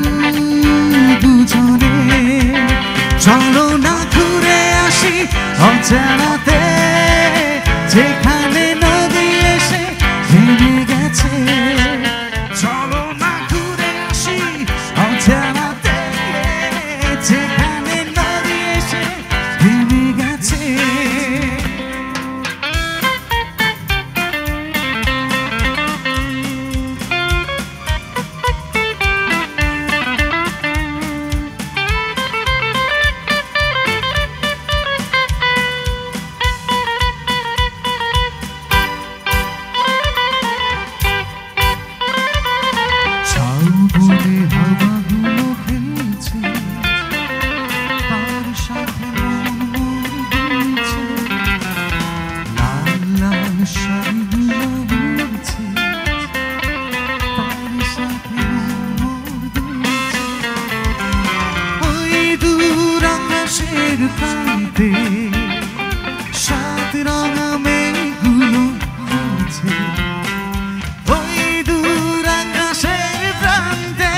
দুজনে। চলো না ঘুরে আসি অজানাতে, যেখানে নদী এসে থেমে গেছে। চলো না ঘুরে আসি অজানাতে, যেখানে নদী এসে থেমে গেছে। সাত রঙা মেঘগুলো উড়ছে, ওই দূর আকাশের প্রান্তে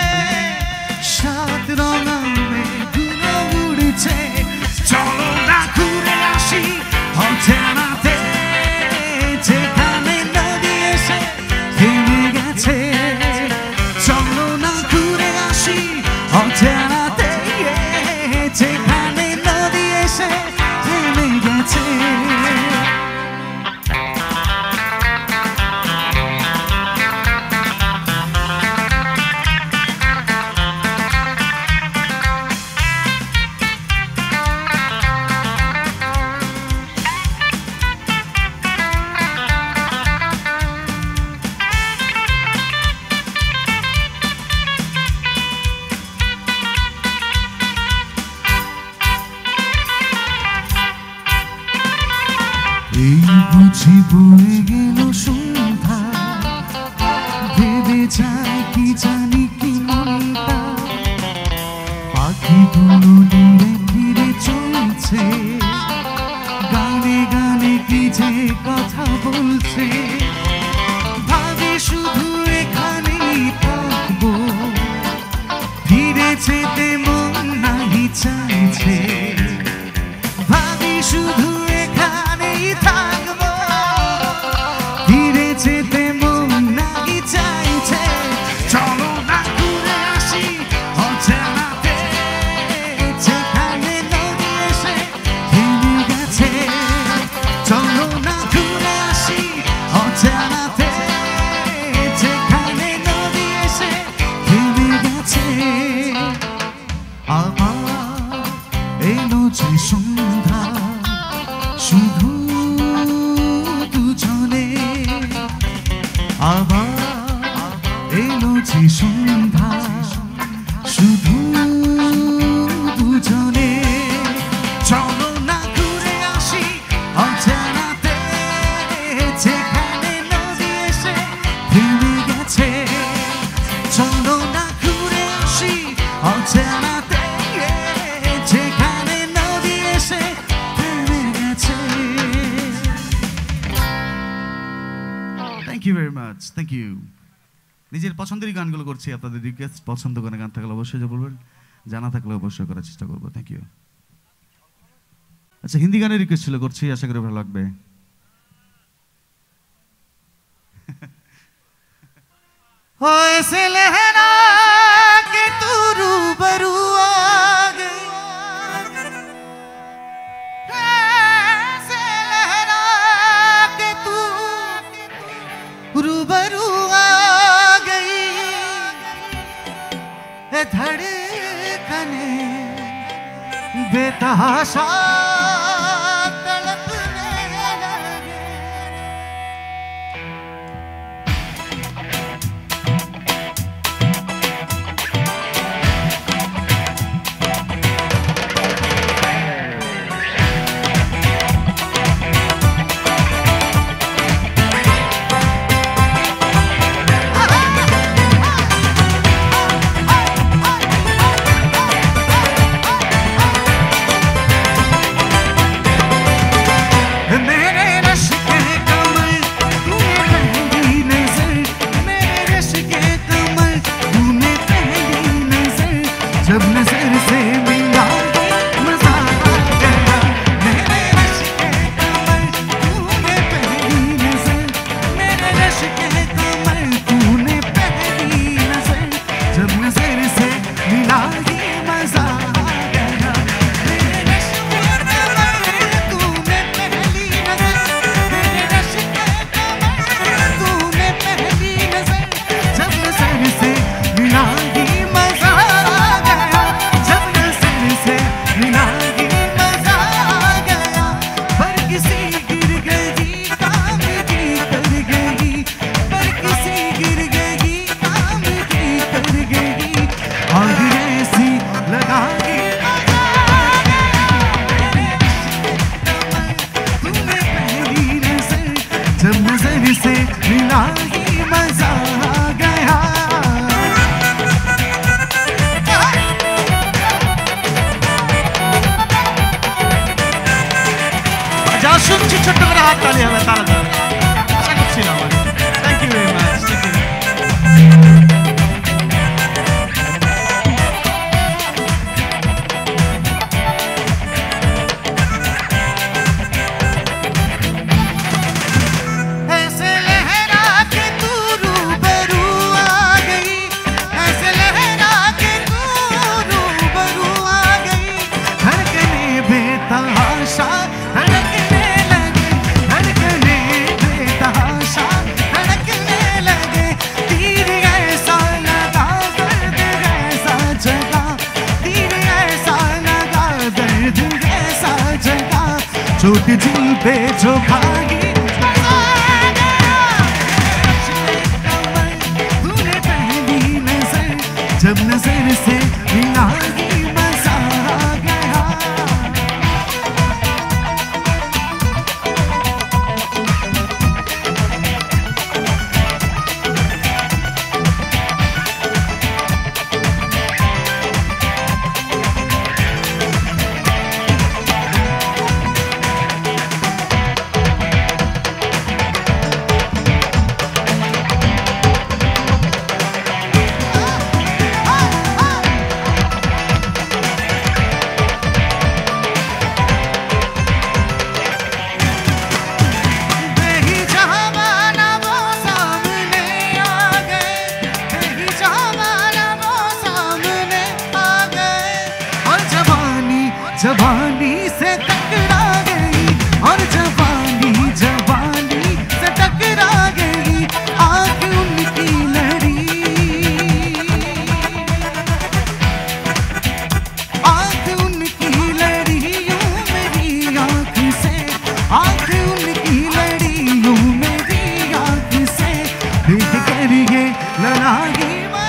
সাত রঙা মেঘগুলো উড়ছে। চলো না ঘুরে আসি অজানাতে, যেখানে নদী এসে থেমে গেছে। চলো না ঘুরে আসি অজানাতে, যেখানে নদী এসে থেমে গেছে। এই বুঝি বয়ে গেল সন্ধ্যা, ভেবে যায় কি জানি কি মনটা। পাখিগুলো নিয়ে ফিরে চলছে, গানে গানে কি যে কথা বলছে। ভাবে শুধু এখানেই থাকবো, ফিরে যেতে মন নাহি চাইছে। ভাবি শুধু এখানেই থাকবো, ফিরে যেতে মন নাহি চাইছে। চলো না ঘুরে আসি অজানাতে, যেখানে নদী এসে থেমে গেছে। চলো না ঘুরে আসি অজানাতে, যেখানে নদী এসে থেমে গেছে। আবার এলো যে সন্ধ্যা শুধু দুজনে, আবার এলো যে সন্ধ্যা শুধু দুজনে। চলো না ঘুরে আসি অজানাতে, যেখানে নদী এসে থেমে গেছে। চলো না ঘুরে আসি অজানাতে, যেখানে নদী এসে থেমে গেছে। Thank you very much, thank you. নিজের পছন্দের গানগুলো করছি, আপনাদের রিকোয়েস্ট পছন্দ করে গান থাকলে অবশ্যই বলবেন, জানা থাকলে অবশ্যই করার চেষ্টা করবো। Thank you. আচ্ছা, হিন্দি গানের রিকোয়েস্ট ছিল, করছি, আশা করি ভালো লাগবে। हो ऐसे लहरा के तू रूबरू आ गई, ऐसे लहरा के तू रूबरू आ गई, ए धड़कने बेतहाशा छोटी झील पे जो भागी तूने पहली नजर जब नजर से मिलागी मजा आ गया। जवानी से टकरा गई और जवानी जवानी से टकरा गई आँख उनकी लड़ी आँख उनकी लड़ी यूं मेरी आँख से आँख उनकी लड़ी यूं मेरी आँख से देख कर ये लड़ाई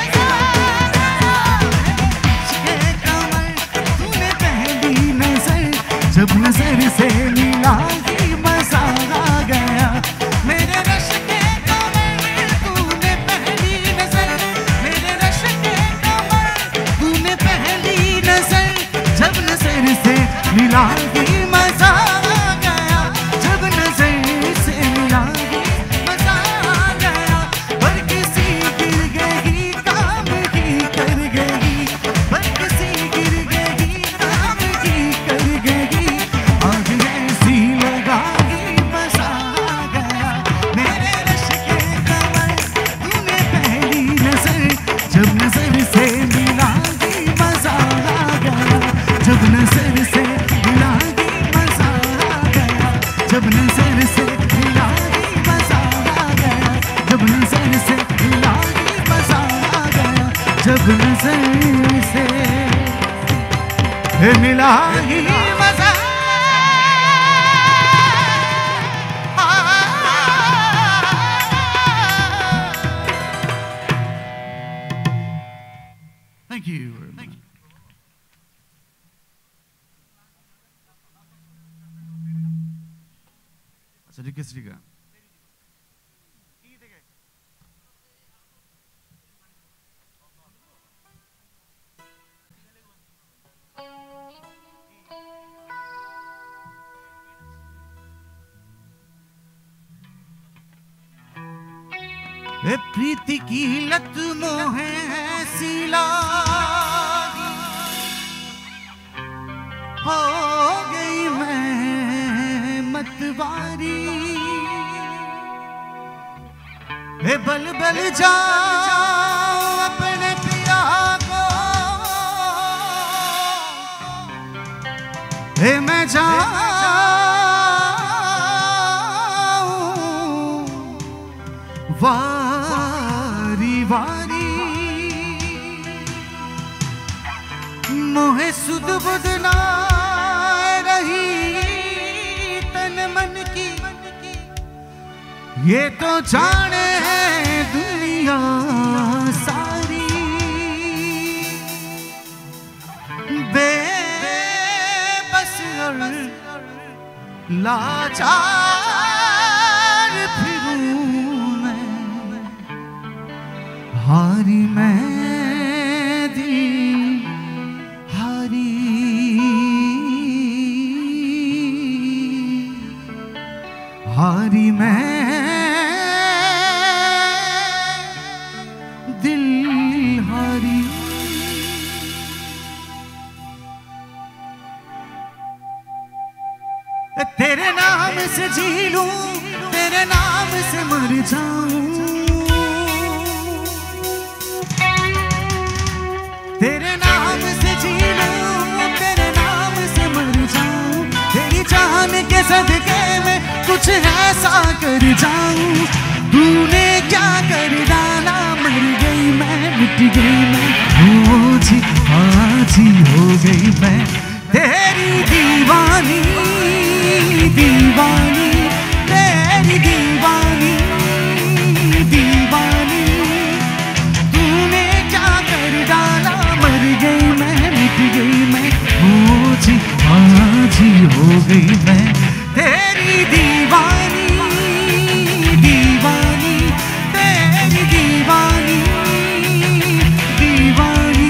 जब नजर से मिलागी मजा आ गया। मेरे रश के कमर तूने पहली नजर मेरे रश के कमर तूने पहली नजर जब नजर से मिलागी मजा आ गया। जब नजर से मिलागी मजा आ गया। पर किसी गिर गई काम की कर गई पर किसी गिर गई काम की कर गई से मिलागी मजा आ गया जब नजर से मिलागी मजा आ गया जब नजर से मिलागी मजा आ गया जब नजर से मिलागी मजा Thank you very much. अच्छा जी किस का ए प्रीति की लत मोहे ऐसी लागी हो गई मैं मतवारी ए बल बल जाओ अपने पिया को ए मैं जाऊं वारी वारी मोहे सुध बुध ना रही तन मन की ये तो जाने है दुनिया सारी बेबस और लाचार फिरूं हारी मैं दिल हारी हारी मैं दिल हारी तेरे नाम से जी लूं तेरे नाम से मर जाऊं तेरे नाम से जी लूं तेरे नाम से मर जाऊं तेरी जान के सदके में कुछ ऐसा कर जाऊं तूने क्या कर डाला मर गई मैं मिट गई मैं हो जी आज ही हो गई मैं तेरी दीवानी दीवानी तेरी दीवानी दीवानी तूने क्या कर डाला मर गई मैं मिट गई मैं हो जी आज ही हो गई मैं तेरी दीवानी दीवानी तेरी दीवानी दीवानी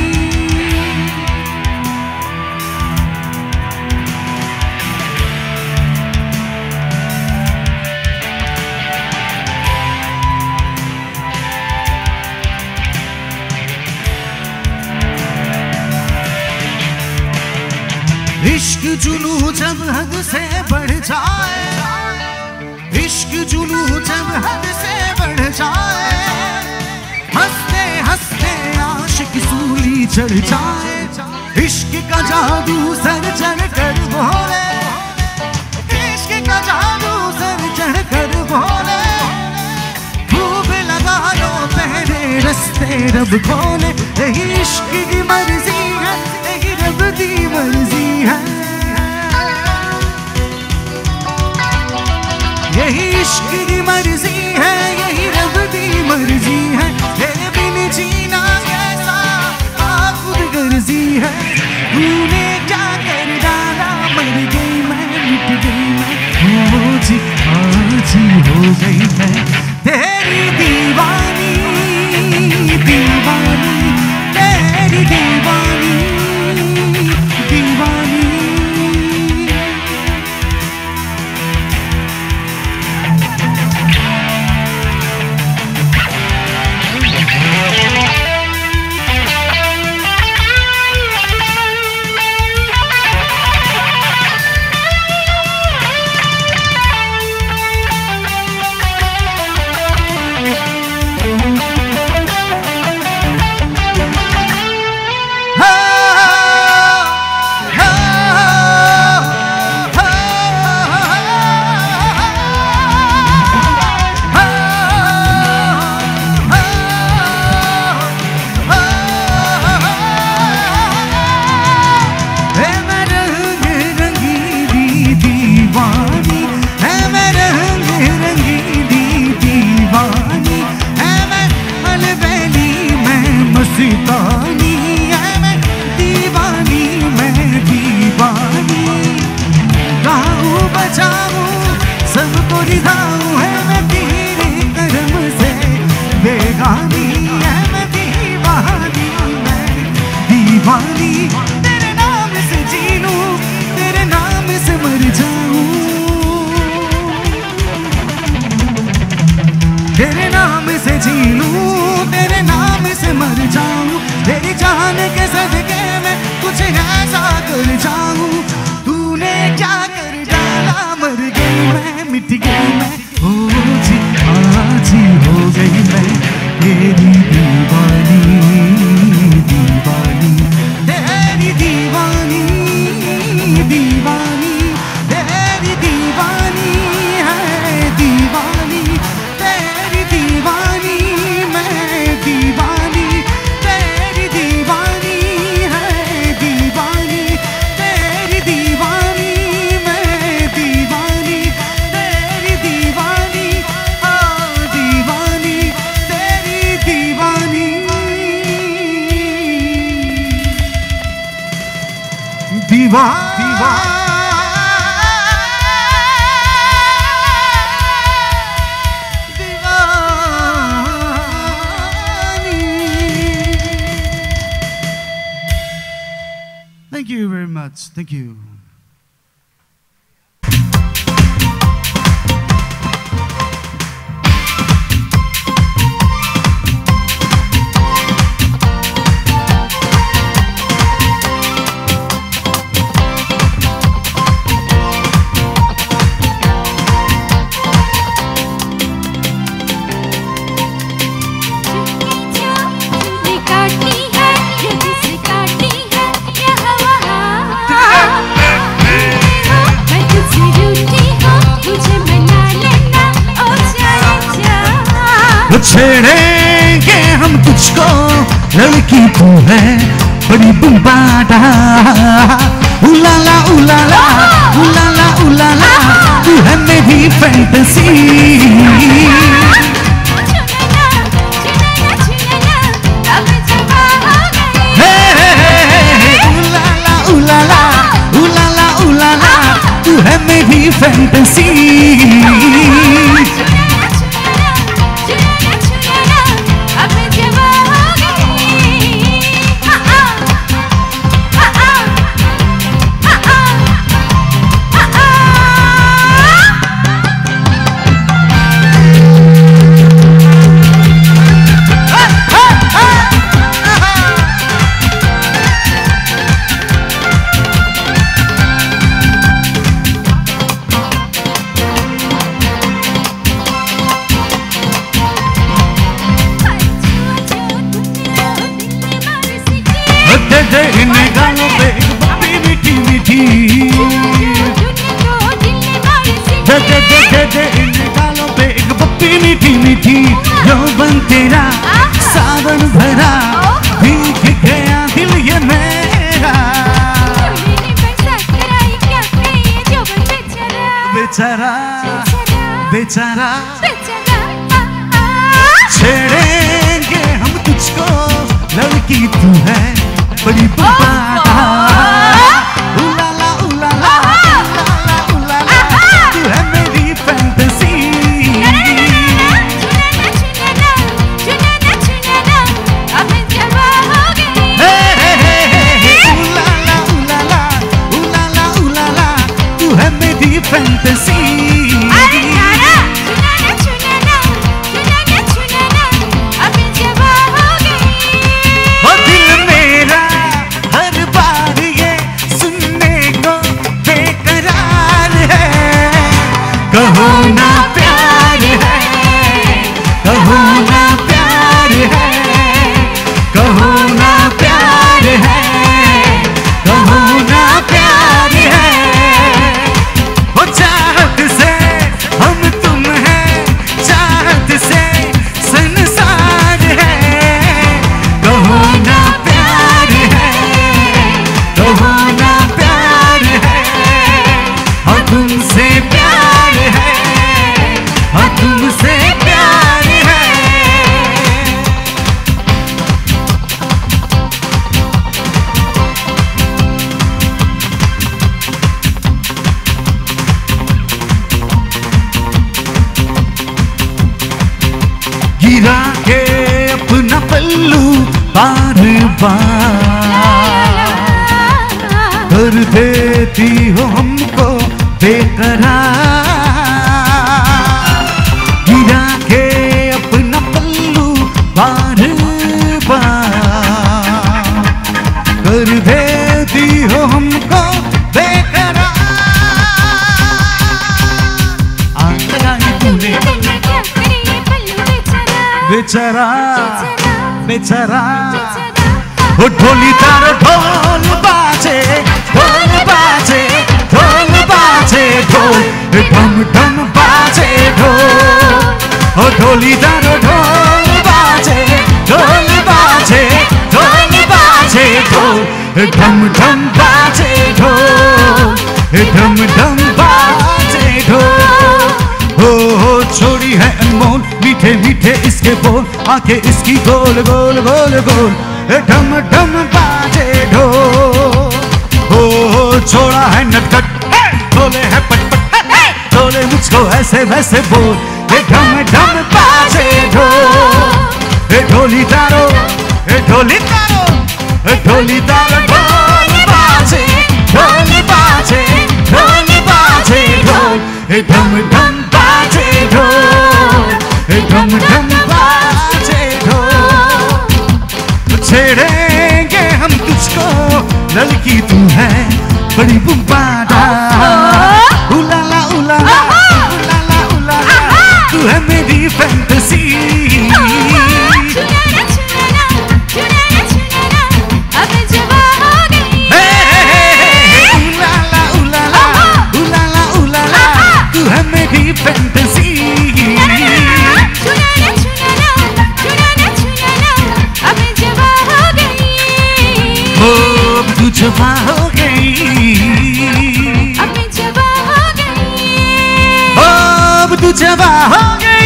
इश्क जुनू जब हद से बढ़ जाए इश्क जुनू जब हद से बढ़ जाए हंसते हंसते आशिक सूली चढ़ जाए इश्क का जादू सर चढ़ कर बोले इश्क का जादू सर चढ़ कर बोले खूब लगा लो पहले रस्ते रब खोले यही इश्क की मर्जी है यही रब की मर्जी है यही इश्क की मर्जी है यही रब की मर्जी है तेरे बिन जीना कैसा खुद गर्जी है तूने क्या कर डाला मर गई मैं मिट गई मैं हो जी आज ही हो गई मैं तेरी दीवानी दीवानी तेरी दीवानी दीवानी जी लूं, तेरे नाम से मर जाऊं, तेरी जान के सदके में कुछ ऐसा कर जाऊं। तूने क्या कर डाला, मर गई मैं, मिट गई मैं, ओ जी आज ही हो गई मैं तेरी दीवानी, दीवानी तेरी दीवानी, दीवानी तेरी दीवानी है, दीवानी तेरी दीवानी, मैं दीवानी तेरी दीवानी है, दीवानी तेरी दीवानी, मैं दीवानी तेरी दीवानी, ओ दीवानी तेरी दीवानी। दीवा दीवा Thank you very much. Thank you. छेड़ेंगे हम तुझको, लड़की तू है बड़ी बुम्बादा, उलाला उलाला उलाला उलाला, तू है मेरी फैंटेसी। उलाला उलाला उलाला उलाला, तू है मेरी फैंटेसी। इन गालों पे बप्पी मीठी मीठी, दे दे दे दे दे इन गालों पे एक बप्पी मीठी मीठी, यौवन तेरा सावन भरा, भीग गया दिल ये मेरा। बेचारा बेचारा छेड़ेंगे हम तुझको, लड़की तू है बड़ी बुम्बादा, उलाला उलाला उलाला उलाला, तू है मेरी फैंटेसी। उलाला उलाला उलाला उलाला, तू है मेरी फैंटेसी। कहो ना प्यार है, कहो ना प्यार है, कहो ना प्यार है, कहो ना प्यार है। वो चाहत से हम तुम हैं, चाहत से संसार है। कहो ना प्यार है, कहो ना प्यार है, और तुमसे प्यार है, और तुमसे प्यार है। गिरा के अपना पल्लू बार बार कर देती हो हमको बेकरार, गिरा के अपना पल्लू बेचारा बेचारा ओ ढोली तार ढोल बाजे ढोल बाजे ढोल बाजे ढोल ढम ढम बाजे ढोल ओ ढोली तार ढोल बाजे ढोल बाजे ढोल बाजे ढोल ढम ढम बाजे ढोल ढम ढम बाजे ढोल हो हो छोड़ी है अनमोल मीठे मीठे इसके बोल आंखें इसकी गोल गोल गोल गोल ढम ढम बाजे ढोल हो हो छोड़ा है नटखट बोले है पटपट बोले मुझको ऐसे वैसे बोल ढम ढम बाजे ढोल ढोली तारो ढोली तारो ढोली तारो ढोल बाजे ढोल बाजे ढोल बाजे ढोल ढम ढम बाजे ढोल ढम ढम बाजे ढोल छेड़ेंगे हम तुझको लड़की तू है बड़ी बुम्बादा उलाला उलाला उलाला उलाला तू है मेरी फैंटेसी फैंटेसी अब तू जवा हो गई अब तू जवा हो गई